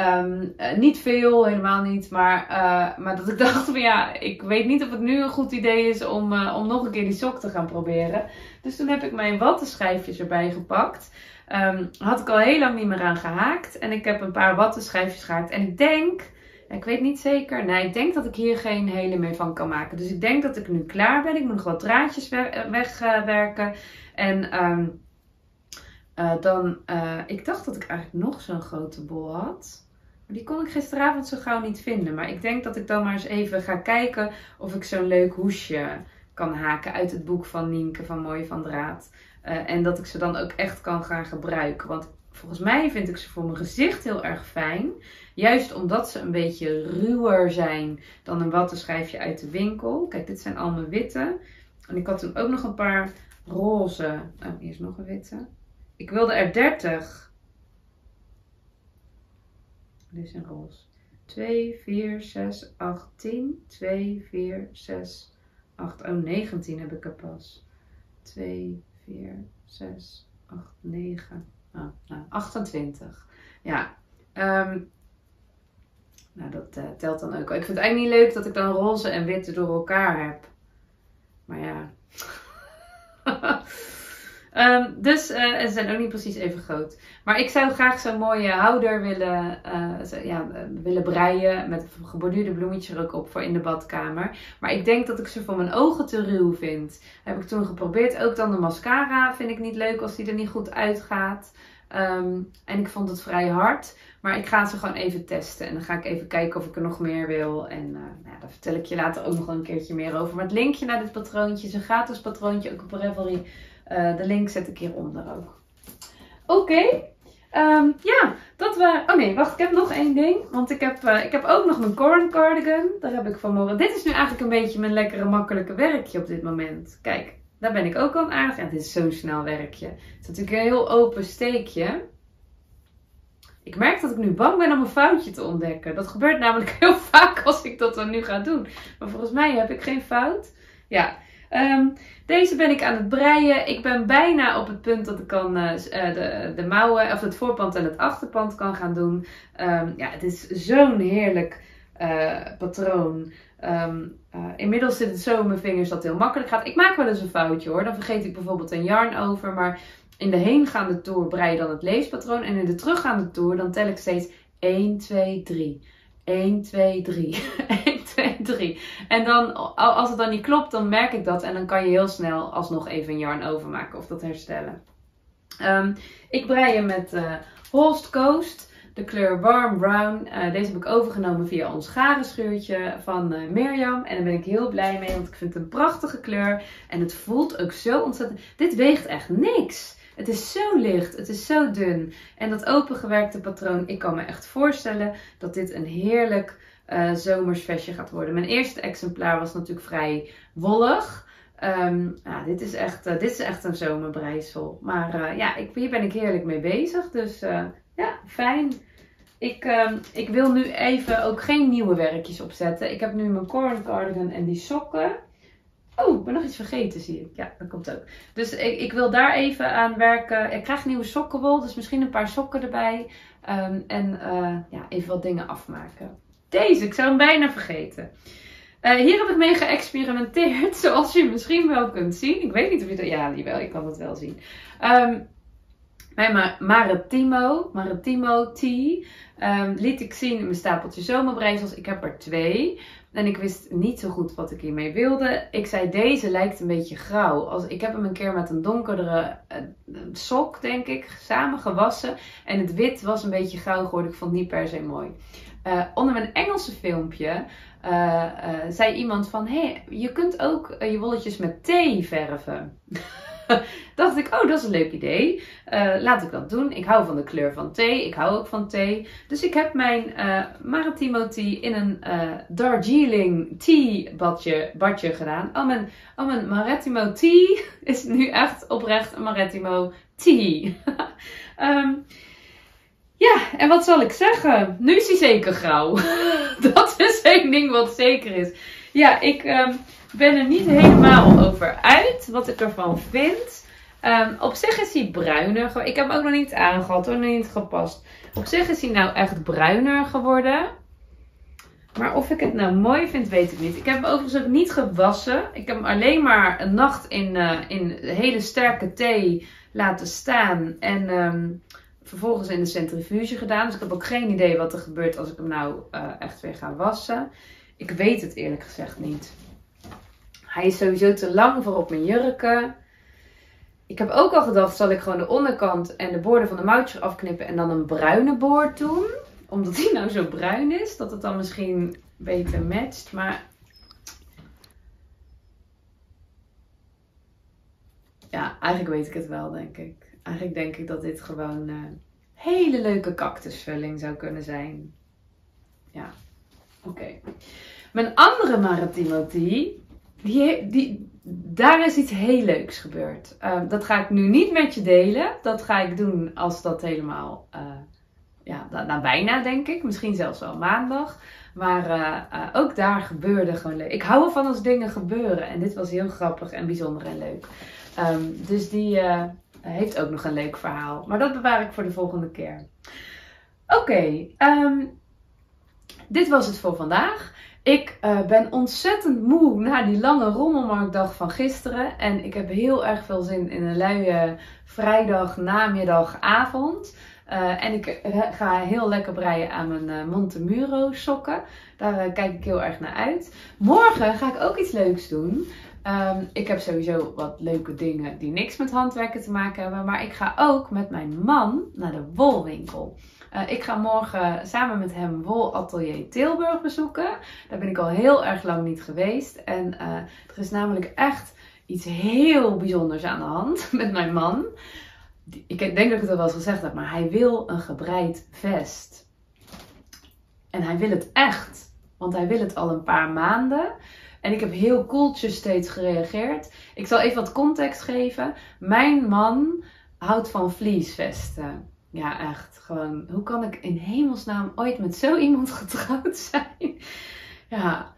Niet veel, helemaal niet. Maar dat ik dacht van ja, ik weet niet of het nu een goed idee is om nog een keer die sok te gaan proberen. Dus toen heb ik mijn wattenschijfjes erbij gepakt. Had ik al heel lang niet meer aan gehaakt. En ik heb een paar wattenschijfjes gehaakt. En ik denk, ik weet niet zeker. Nee, ik denk dat ik hier geen hele meer van kan maken. Dus ik denk dat ik nu klaar ben. Ik moet nog wat draadjes wegwerken. En ik dacht dat ik eigenlijk nog zo'n grote bol had. Maar die kon ik gisteravond zo gauw niet vinden. Maar ik denk dat ik dan maar eens even ga kijken of ik zo'n leuk hoesje kan haken uit het boek van Nienke van Mooi van Draad. En dat ik ze dan ook echt kan gaan gebruiken. Want volgens mij vind ik ze voor mijn gezicht heel erg fijn. Juist omdat ze een beetje ruwer zijn dan een wattenschijfje uit de winkel. Kijk, dit zijn allemaal witte. En ik had toen ook nog een paar roze. Oh, hier is nog een witte. Ik wilde er 30. Dit is een roze. 2, 4, 6, 8, 10. 2, 4, 6, 8. Oh, 19 heb ik er pas. 2, 4, 6, 8, 9. 28. Ja. Dat telt dan ook. Ik vind het eigenlijk niet leuk dat ik dan roze en witte door elkaar heb. Maar ja. Dus ze zijn ook niet precies even groot. Maar ik zou graag zo'n mooie houder willen breien. Met geborduurde bloemetjes er ook op voor in de badkamer. Maar ik denk dat ik ze voor mijn ogen te ruw vind. Heb ik toen geprobeerd. Ook dan de mascara vind ik niet leuk als die er niet goed uitgaat. En ik vond het vrij hard. Maar ik ga ze gewoon even testen. En dan ga ik even kijken of ik er nog meer wil. En daar vertel ik je later ook nog wel een keertje meer over. Maar het linkje naar dit patroontje is een gratis patroontje. Ook op Ravelry. De link zet ik hieronder ook. Oké. Ja, dat we... Oh nee, wacht. Ik heb nog één ding. Want ik heb ook nog mijn Corn cardigan. Daar heb ik vanmorgen... Dit is nu eigenlijk een beetje mijn lekkere makkelijke werkje op dit moment. Kijk, daar ben ik ook al aardig. En dit is zo'n snel werkje. Het is natuurlijk een heel open steekje. Ik merk dat ik nu bang ben om een foutje te ontdekken. Dat gebeurt namelijk heel vaak als ik dat dan nu ga doen. Maar volgens mij heb ik geen fout. Ja. Deze ben ik aan het breien. Ik ben bijna op het punt dat ik kan de mouwen, of het voorpand en het achterpand kan gaan doen. Ja, het is zo'n heerlijk patroon. Inmiddels zit het zo in mijn vingers dat het heel makkelijk gaat. Ik maak wel eens een foutje hoor. Dan vergeet ik bijvoorbeeld een yarn over. Maar in de heengaande toer brei je dan het leespatroon. En in de teruggaande toer dan tel ik steeds 1, 2, 3. 1, 2, 3. 1, 2, 3. En dan, als het dan niet klopt, dan merk ik dat. En dan kan je heel snel alsnog even een yarn overmaken of dat herstellen. Ik brei hem met Holst Coast. De kleur Warm Brown. Deze heb ik overgenomen via ons garenschuurtje van Mirjam. En daar ben ik heel blij mee, want ik vind het een prachtige kleur. En het voelt ook zo ontzettend... Dit weegt echt niks. Het is zo licht, het is zo dun. En dat opengewerkte patroon, ik kan me echt voorstellen dat dit een heerlijk zomers vestje gaat worden. Mijn eerste exemplaar was natuurlijk vrij wollig. Dit is echt een zomerbreisel. Maar hier ben ik heerlijk mee bezig. Dus ja, fijn. Ik wil nu even ook geen nieuwe werkjes opzetten. Ik heb nu mijn Corn cardigan en die sokken. Oh, ik ben nog iets vergeten, zie ik. Ja, dat komt ook. Dus ik wil daar even aan werken. Ik krijg nieuwe sokkenwol, dus misschien een paar sokken erbij. Even wat dingen afmaken. Deze, ik zou hem bijna vergeten. Hier heb ik mee geëxperimenteerd, zoals je misschien wel kunt zien. Ik weet niet of je dat... Ja, jawel, je kan het wel zien. Mijn Maritimo Tea liet ik zien in mijn stapeltje zomerbreisels. Ik heb er 2. En ik wist niet zo goed wat ik hiermee wilde. Ik zei, deze lijkt een beetje grauw. Ik heb hem een keer met een donkerdere sok, denk ik, samen gewassen. En het wit was een beetje grauw geworden. Ik vond het niet per se mooi. Onder mijn Engelse filmpje zei iemand van... Hey, je kunt ook je wolletjes met thee verven. Dacht ik, oh, dat is een leuk idee. Laat ik dat doen. Ik hou van de kleur van thee. Ik hou ook van thee. Dus ik heb mijn Maritimo Tea in een Darjeeling Tea badje gedaan. Mijn Maritimo Tea is nu echt oprecht een Maritimo Tea. Ja, en wat zal ik zeggen? Nu is hij zeker grauw. Dat is één ding wat zeker is. Ja, ik ben er niet helemaal over uit wat ik ervan vind. Op zich is hij bruiner. Ik heb hem ook nog niet aangehad, nog niet gepast. Op zich is hij nou echt bruiner geworden. Maar of ik het nou mooi vind, weet ik niet. Ik heb hem overigens ook niet gewassen. Ik heb hem alleen maar een nacht in hele sterke thee laten staan. En vervolgens in de centrifuge gedaan. Dus ik heb ook geen idee wat er gebeurt als ik hem nou echt weer ga wassen. Ik weet het eerlijk gezegd niet. Hij is sowieso te lang voor op mijn jurken. Ik heb ook al gedacht, zal ik gewoon de onderkant en de boorden van de mouwtjes afknippen en dan een bruine boord doen. Omdat hij nou zo bruin is, dat het dan misschien beter matcht. Maar ja, eigenlijk weet ik het wel, denk ik. Eigenlijk denk ik dat dit gewoon een hele leuke cactusvulling zou kunnen zijn. Ja, oké. Mijn andere Maritimo Tea, daar is iets heel leuks gebeurd. Dat ga ik nu niet met je delen. Dat ga ik doen als dat helemaal, bijna denk ik. Misschien zelfs wel maandag. Maar ook daar gebeurde gewoon leuk. Ik hou ervan als dingen gebeuren. En dit was heel grappig en bijzonder en leuk. Dus die heeft ook nog een leuk verhaal. Maar dat bewaar ik voor de volgende keer. Oké, dit was het voor vandaag. Ik ben ontzettend moe na die lange rommelmarktdag van gisteren. En ik heb heel erg veel zin in een luie vrijdag, namiddag, avond. En ik ga heel lekker breien aan mijn Montemuro sokken. Daar kijk ik heel erg naar uit. Morgen ga ik ook iets leuks doen. Ik heb sowieso wat leuke dingen die niks met handwerken te maken hebben. Maar ik ga ook met mijn man naar de wolwinkel. Ik ga morgen samen met hem Wolatelier Tilburg bezoeken. Daar ben ik al heel erg lang niet geweest. En er is namelijk echt iets heel bijzonders aan de hand met mijn man. Ik denk dat ik het al wel eens gezegd heb, maar hij wil een gebreid vest. En hij wil het echt. Want hij wil het al een paar maanden. En ik heb heel koeltjes steeds gereageerd. Ik zal even wat context geven. Mijn man houdt van fleecevesten. Ja, echt. Gewoon, hoe kan ik in hemelsnaam ooit met zo iemand getrouwd zijn? Ja.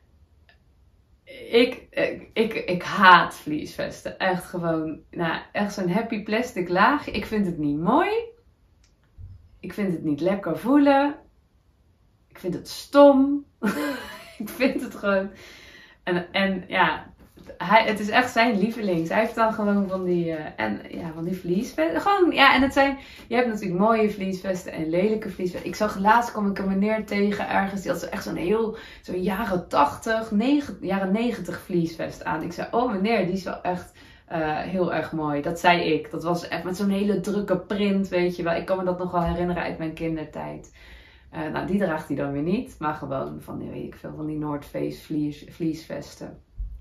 Ik haat fleecevesten. Echt gewoon, nou, echt zo'n happy plastic laag. Ik vind het niet mooi. Ik vind het niet lekker voelen. Ik vind het stom. Ik vind het gewoon... En ja, het is echt zijn lievelings. Hij heeft dan gewoon van die, van die vliesvesten. Gewoon, ja, en het zijn, je hebt natuurlijk mooie vliesvesten en lelijke vliesvesten. Ik zag laatst, kwam ik een meneer tegen ergens, die had echt zo'n jaren 80, jaren 90 vliesvest aan. Ik zei, oh meneer, die is wel echt heel erg mooi. Dat zei ik. Dat was echt met zo'n hele drukke print, weet je wel. Ik kan me dat nog wel herinneren uit mijn kindertijd. Nou, die draagt hij dan weer niet, maar gewoon van die, weet ik veel, van die North Face vliesvesten.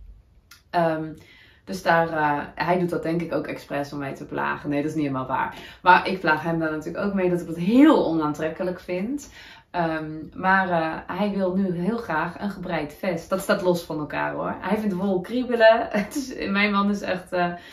Dus hij doet dat denk ik ook expres om mij te plagen. Nee, dat is niet helemaal waar. Maar ik plaag hem daar natuurlijk ook mee dat ik het heel onaantrekkelijk vind. Maar hij wil nu heel graag een gebreid vest. Dat staat los van elkaar hoor. Hij vindt wol kriebelen. Mijn man is echt...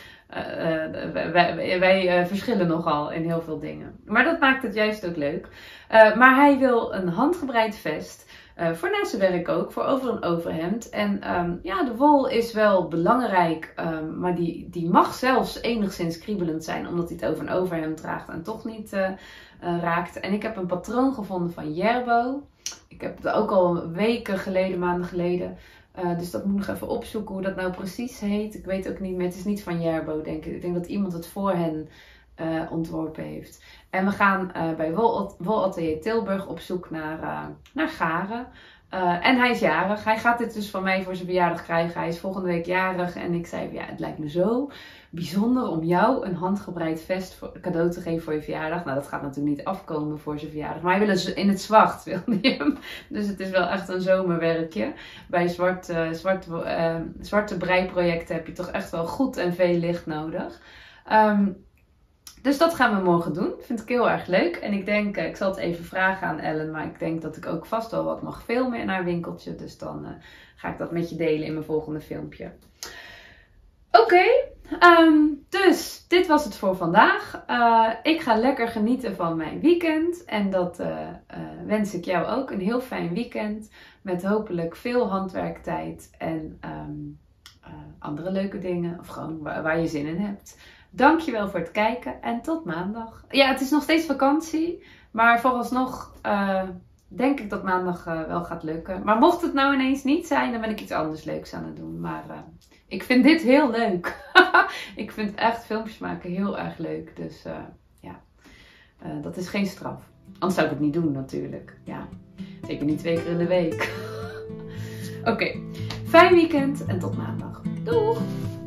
wij verschillen nogal in heel veel dingen. Maar dat maakt het juist ook leuk. Maar hij wil een handgebreid vest. Voor naast zijn werk ook. Voor over een overhemd. En de wol is wel belangrijk. Maar die mag zelfs enigszins kriebelend zijn. Omdat hij het over een overhemd draagt. En toch niet raakt. En ik heb een patroon gevonden van Jerbo. Ik heb het ook al weken geleden, maanden geleden. Dus dat moet ik nog even opzoeken hoe dat nou precies heet. Ik weet ook niet meer. Het is niet van Jerbo, denk ik. Ik denk dat iemand het voor hen ontworpen heeft. En we gaan bij Wolatelier Tilburg op zoek naar garen. En hij is jarig. Hij gaat dit dus van mij voor zijn verjaardag krijgen. Hij is volgende week jarig. En ik zei, ja, het lijkt me zo bijzonder om jou een handgebreid vest cadeau te geven voor je verjaardag. Nou, dat gaat natuurlijk niet afkomen voor zijn verjaardag. Maar hij wil het in het zwart, wil hij hem. Dus het is wel echt een zomerwerkje. Bij zwarte breiprojecten heb je toch echt wel goed en veel licht nodig. Dus dat gaan we morgen doen. Vind ik heel erg leuk. En ik denk, ik zal het even vragen aan Ellen. Maar ik denk dat ik ook vast wel wat mag filmen in haar winkeltje. Dus dan ga ik dat met je delen in mijn volgende filmpje. Oké, dus dit was het voor vandaag. Ik ga lekker genieten van mijn weekend. En dat wens ik jou ook. Een heel fijn weekend. Met hopelijk veel handwerktijd. En andere leuke dingen. Of gewoon waar je zin in hebt. Dankjewel voor het kijken en tot maandag. Ja, het is nog steeds vakantie. Maar vooralsnog denk ik dat maandag wel gaat lukken. Maar mocht het nou ineens niet zijn, dan ben ik iets anders leuks aan het doen. Maar ik vind dit heel leuk. Ik vind echt filmpjes maken heel erg leuk. Dus dat is geen straf. Anders zou ik het niet doen natuurlijk. Ja, zeker niet 2 keer in de week. Oké, fijn weekend en tot maandag. Doeg!